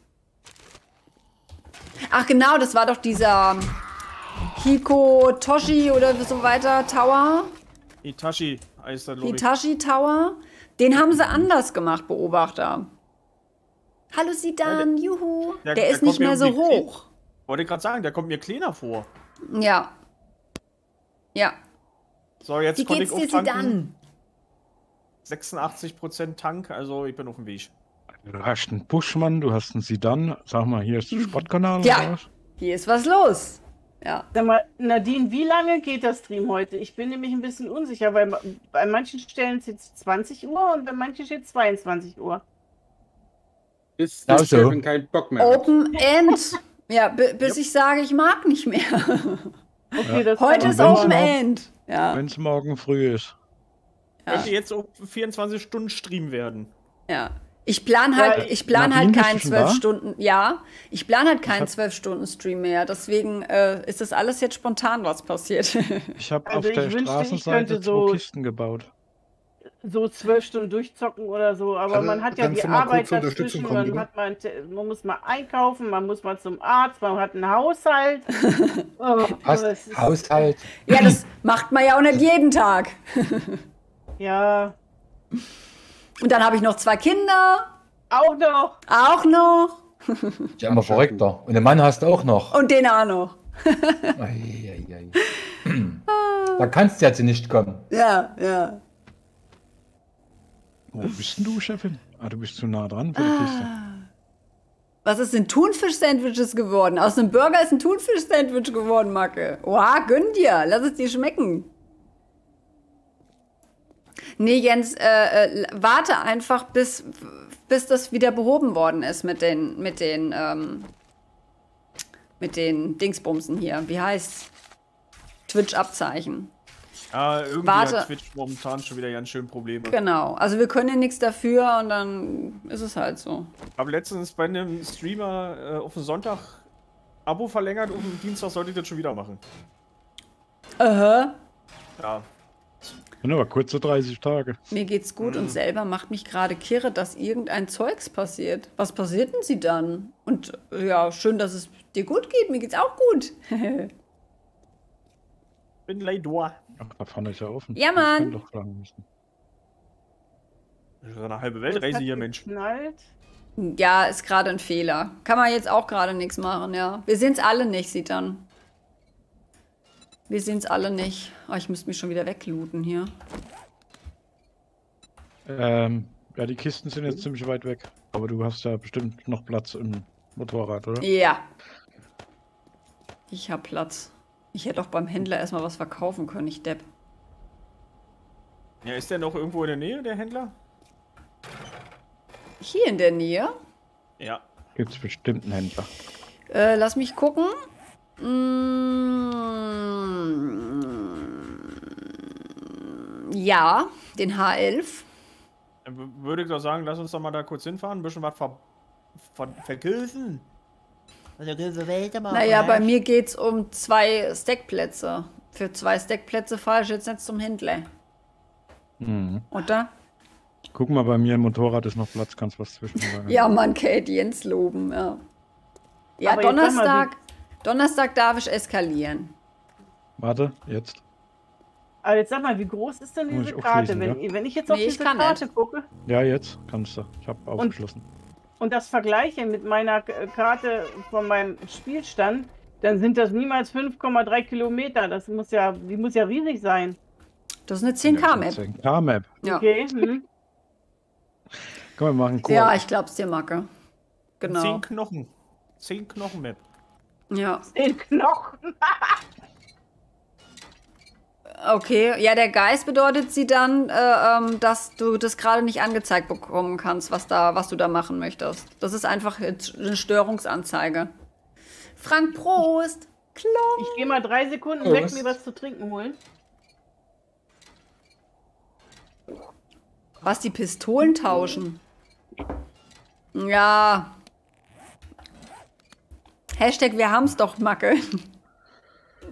Ach genau, das war doch dieser Hiko Toshi oder so weiter Tower.
Itachi heißt der, glaube ich.
Hitachi Tower. Den haben sie anders gemacht, Beobachter. Hallo Sidan,
Ja, der-
juhu. Der,
der- der
ist
kommt
nicht
mir
mehr so
irgendwie klein-
hoch.
Wollte gerade sagen, der kommt mir kleiner vor.
Ja. Ja.
So, jetzt
Wie
konnte
geht's
ich
dir,
auftanken.
Sidan?
sechsundachtzig Prozent Tank, also ich bin auf dem Weg.
Du hast einen Buschmann, du hast einen Sidan. Sag mal, hier ist der Sportkanal.
Ja.
oder was?
Hier ist was los. Ja.
Sag mal, Nadine, wie lange geht der Stream heute? Ich bin nämlich ein bisschen unsicher, weil bei manchen Stellen steht es zwanzig Uhr und bei manchen steht zweiundzwanzig Uhr.
Ist
Genau
der
so.
Steffen kein Bock mehr hat.
Open End. Ja, bi- bis ich sage, ich mag nicht mehr.
Okay, das
Heute
kann
ist
man
wenn's
Open
noch-
End. Ja.
Wenn es morgen früh ist.
Ja.
Könnte jetzt auf vierundzwanzig Stunden Stream werden.
Ja. Ich plan halt,
Ja,
ich plan
Nadine,
halt
bist
keinen
du schon
zwölf
da?
Stunden, ja, ich plan halt keinen
hab-
zwölf Stunden Stream mehr. Deswegen äh, ist das alles jetzt spontan, was passiert.
Ich habe
Also
auf der
ich wünschte, ich
Straßenseite
könnte
zwei
so-
Kisten gebaut.
so zwölf Stunden durchzocken oder so, aber
Kann-
man hat ja
kannst
die
du mal
Arbeit
kurz zur Unterstützung
dazwischen,
kommen,
man,
bitte?
hat mal, ein Te- man muss mal einkaufen, man muss mal zum Arzt, man hat einen Haushalt. Oh,
Hast
das ist-
Haushalt.
Ja, das macht man ja auch nicht jeden Tag.
Ja,
Und dann habe ich noch zwei Kinder,
auch noch.
auch noch,
Ist ja immer verrückter. Und den Mann hast du auch noch.
und den auch noch.
Ei, ei, ei. Da kannst du jetzt nicht kommen.
Ja, ja.
Wo bist denn du, Chefin? Ah, du bist zu nah dran für die Kiste.
Was ist denn Thunfisch-Sandwiches geworden? Aus einem Burger ist ein Thunfisch-Sandwich geworden, Macke. Oha, gönn dir. Lass es dir schmecken. Nee, Jens, äh, äh, warte einfach, bis, bis das wieder behoben worden ist mit den, mit den, ähm, mit den Dingsbumsen hier. Wie heißt's? Twitch-Abzeichen.
Ja, irgendwie
Warte.
hat Twitch momentan schon wieder ganz schön Probleme.
Genau. Also wir können ja nichts dafür und dann ist es halt so.
Habe letztens bei einem Streamer äh, auf den Sonntag Abo verlängert, auf den Dienstag sollte ich das schon wieder machen.
Aha.
Ja.
Sind aber kurze dreißig Tage.
Mir geht's gut und selber macht mich gerade kirre, dass irgendein Zeugs passiert. Was passiert denn sie dann? Und äh, ja, schön, dass es dir gut geht. Mir geht's auch gut.
Bin leider.
Ach, da vorne ist ja offen.
Ja,
Das
Mann.
kann doch fragen müssen.
Das ist eine halbe Weltreise hier, Mensch.
Knallt.
Ja, ist gerade ein Fehler. Kann man jetzt auch gerade nichts machen, ja. Wir sehen's alle nicht, sieht dann. Wir sehen's alle nicht. Oh, ich müsste mich schon wieder weglooten hier.
Ähm, ja, die Kisten sind jetzt ziemlich weit weg. Aber du hast ja bestimmt noch Platz im Motorrad, oder?
Ja. Ich hab Platz. Ich hätte auch beim Händler erstmal was verkaufen können, ich Depp.
Ja, ist der noch irgendwo in der Nähe, der Händler?
Hier in der Nähe.
Ja.
Gibt's bestimmt einen Händler.
Äh, lass mich gucken. Mm, ja, den H elf.
Dann w- würde ich doch sagen, lass uns doch mal da kurz hinfahren, ein bisschen was ver ver verkaufen.
Naja, bei mir geht's um zwei Stackplätze. Für zwei Stackplätze fahre ich jetzt nicht zum Händler.
Mhm.
Oder?
Guck mal, bei mir im Motorrad ist noch Platz, kannst was zwischen sagen.
Ja, Mann, Kate, Jens loben, ja. Ja,
Aber jetzt sag mal,
Donnerstag, Donnerstag darf ich eskalieren.
Warte, jetzt.
Aber jetzt sag mal, wie groß ist denn
Muss
diese
ich
Karte?
aufschließen,
Wenn, wenn ich jetzt auf
Nee, ich
diese
kann
Karte
nicht.
gucke
Ja, jetzt kannst du. Ich habe aufgeschlossen.
und das vergleiche mit meiner K- Karte von meinem Spielstand, dann sind das niemals fünf Komma drei Kilometer. Das muss ja, die muss ja riesig sein.
Das ist eine zehn K Map.
zehn K Map.
Ja.
Okay. Hm.
Komm, wir machen Koop.
Ja, ich glaub's dir, Macke. Genau.
Zehn Knochen. Zehn Knochen-Map.
Ja.
Den Knochen.
Okay, ja, der Geist bedeutet sie dann, äh, ähm, dass du das gerade nicht angezeigt bekommen kannst, was da, was du da machen möchtest. Das ist einfach jetzt eine Störungsanzeige. Frank, Prost! Klar.
Ich gehe mal drei Sekunden
Oh,
weg,
was?
mir was zu trinken holen.
Was, die Pistolen tauschen? Ja. Hashtag, wir haben's doch, Macke.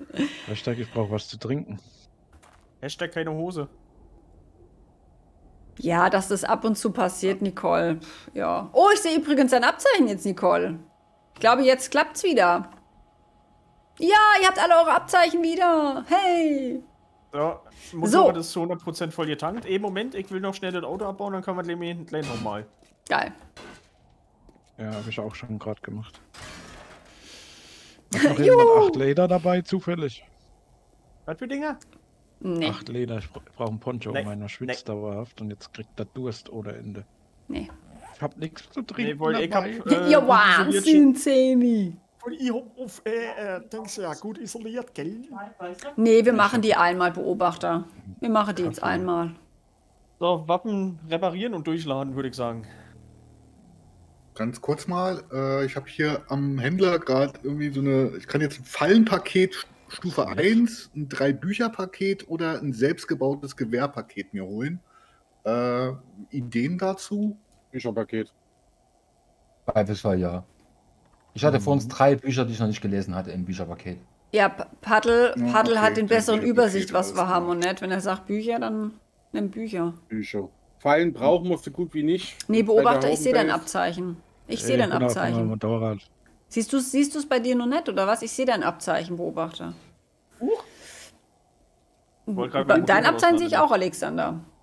Hashtag, ich brauche was zu trinken.
Hashtag keine Hose.
Ja, dass das ab und zu passiert, Nicole. Ja. Oh, ich sehe übrigens ein Abzeichen jetzt, Nicole. Ich glaube, jetzt klappt's wieder. Ja, ihr habt alle eure Abzeichen wieder. Hey.
So, Motorrad ist zu hundert Prozent voll getankt. Eh, Moment, ich will noch schnell das Auto abbauen, dann können wir gleich, gleich nochmal.
Geil.
Ja, habe ich auch schon gerade gemacht. Hat noch jemand acht Leder dabei, zufällig?
Was für Dinger?
Nee.
Acht Leder, ich brauche einen Poncho,
Nee.
meiner schwitzt
Nee.
dauerhaft und jetzt kriegt er Durst ohne Ende.
Nee.
Ich hab nichts zu trinken
Nee, weil ich hab,
dabei.
äh,
Ja,
gut
Wahnsinn, Semi.
Ich hab auf, äh, äh, denkst du, ja, gut isoliert, gell?
Nee, wir machen die einmal, Beobachter. Wir machen die jetzt einmal.
So, Wappen reparieren und durchladen, würde ich sagen.
Ganz kurz mal, äh, ich habe hier am Händler gerade irgendwie so eine, ich kann jetzt ein Fallenpaket Stufe eins, ein Drei-Bücher-Paket oder ein selbstgebautes Gewehrpaket mir holen. Äh, Ideen dazu?
Bücherpaket.
Zweifelsfall, ja. Ich hatte
Mhm.
vor uns drei Bücher, die ich noch nicht gelesen hatte im Bücherpaket.
Ja, P- Paddel,
Ja,
Paddel
okay,
hat den
dann
besseren
Bücher,
Übersicht,
okay,
was
alles
wir haben.
klar.
Und nicht, wenn er sagt Bücher, dann nimm Bücher.
Bücher. Fallen brauchen musst du gut wie nicht.
Nee, Beobachter,
Bei der
ich sehe dein
Homebase.
Abzeichen. Ich
Ey,
sehe dein
bin auf meinem
Abzeichen.
Motorrad.
Siehst du es siehst du's bei dir noch nicht, oder was? Ich sehe dein Abzeichen, Beobachter.
Wollte grad mit dem
Dein
Motorrad
Abzeichen sehe ich
auswandern.
auch, Alexander.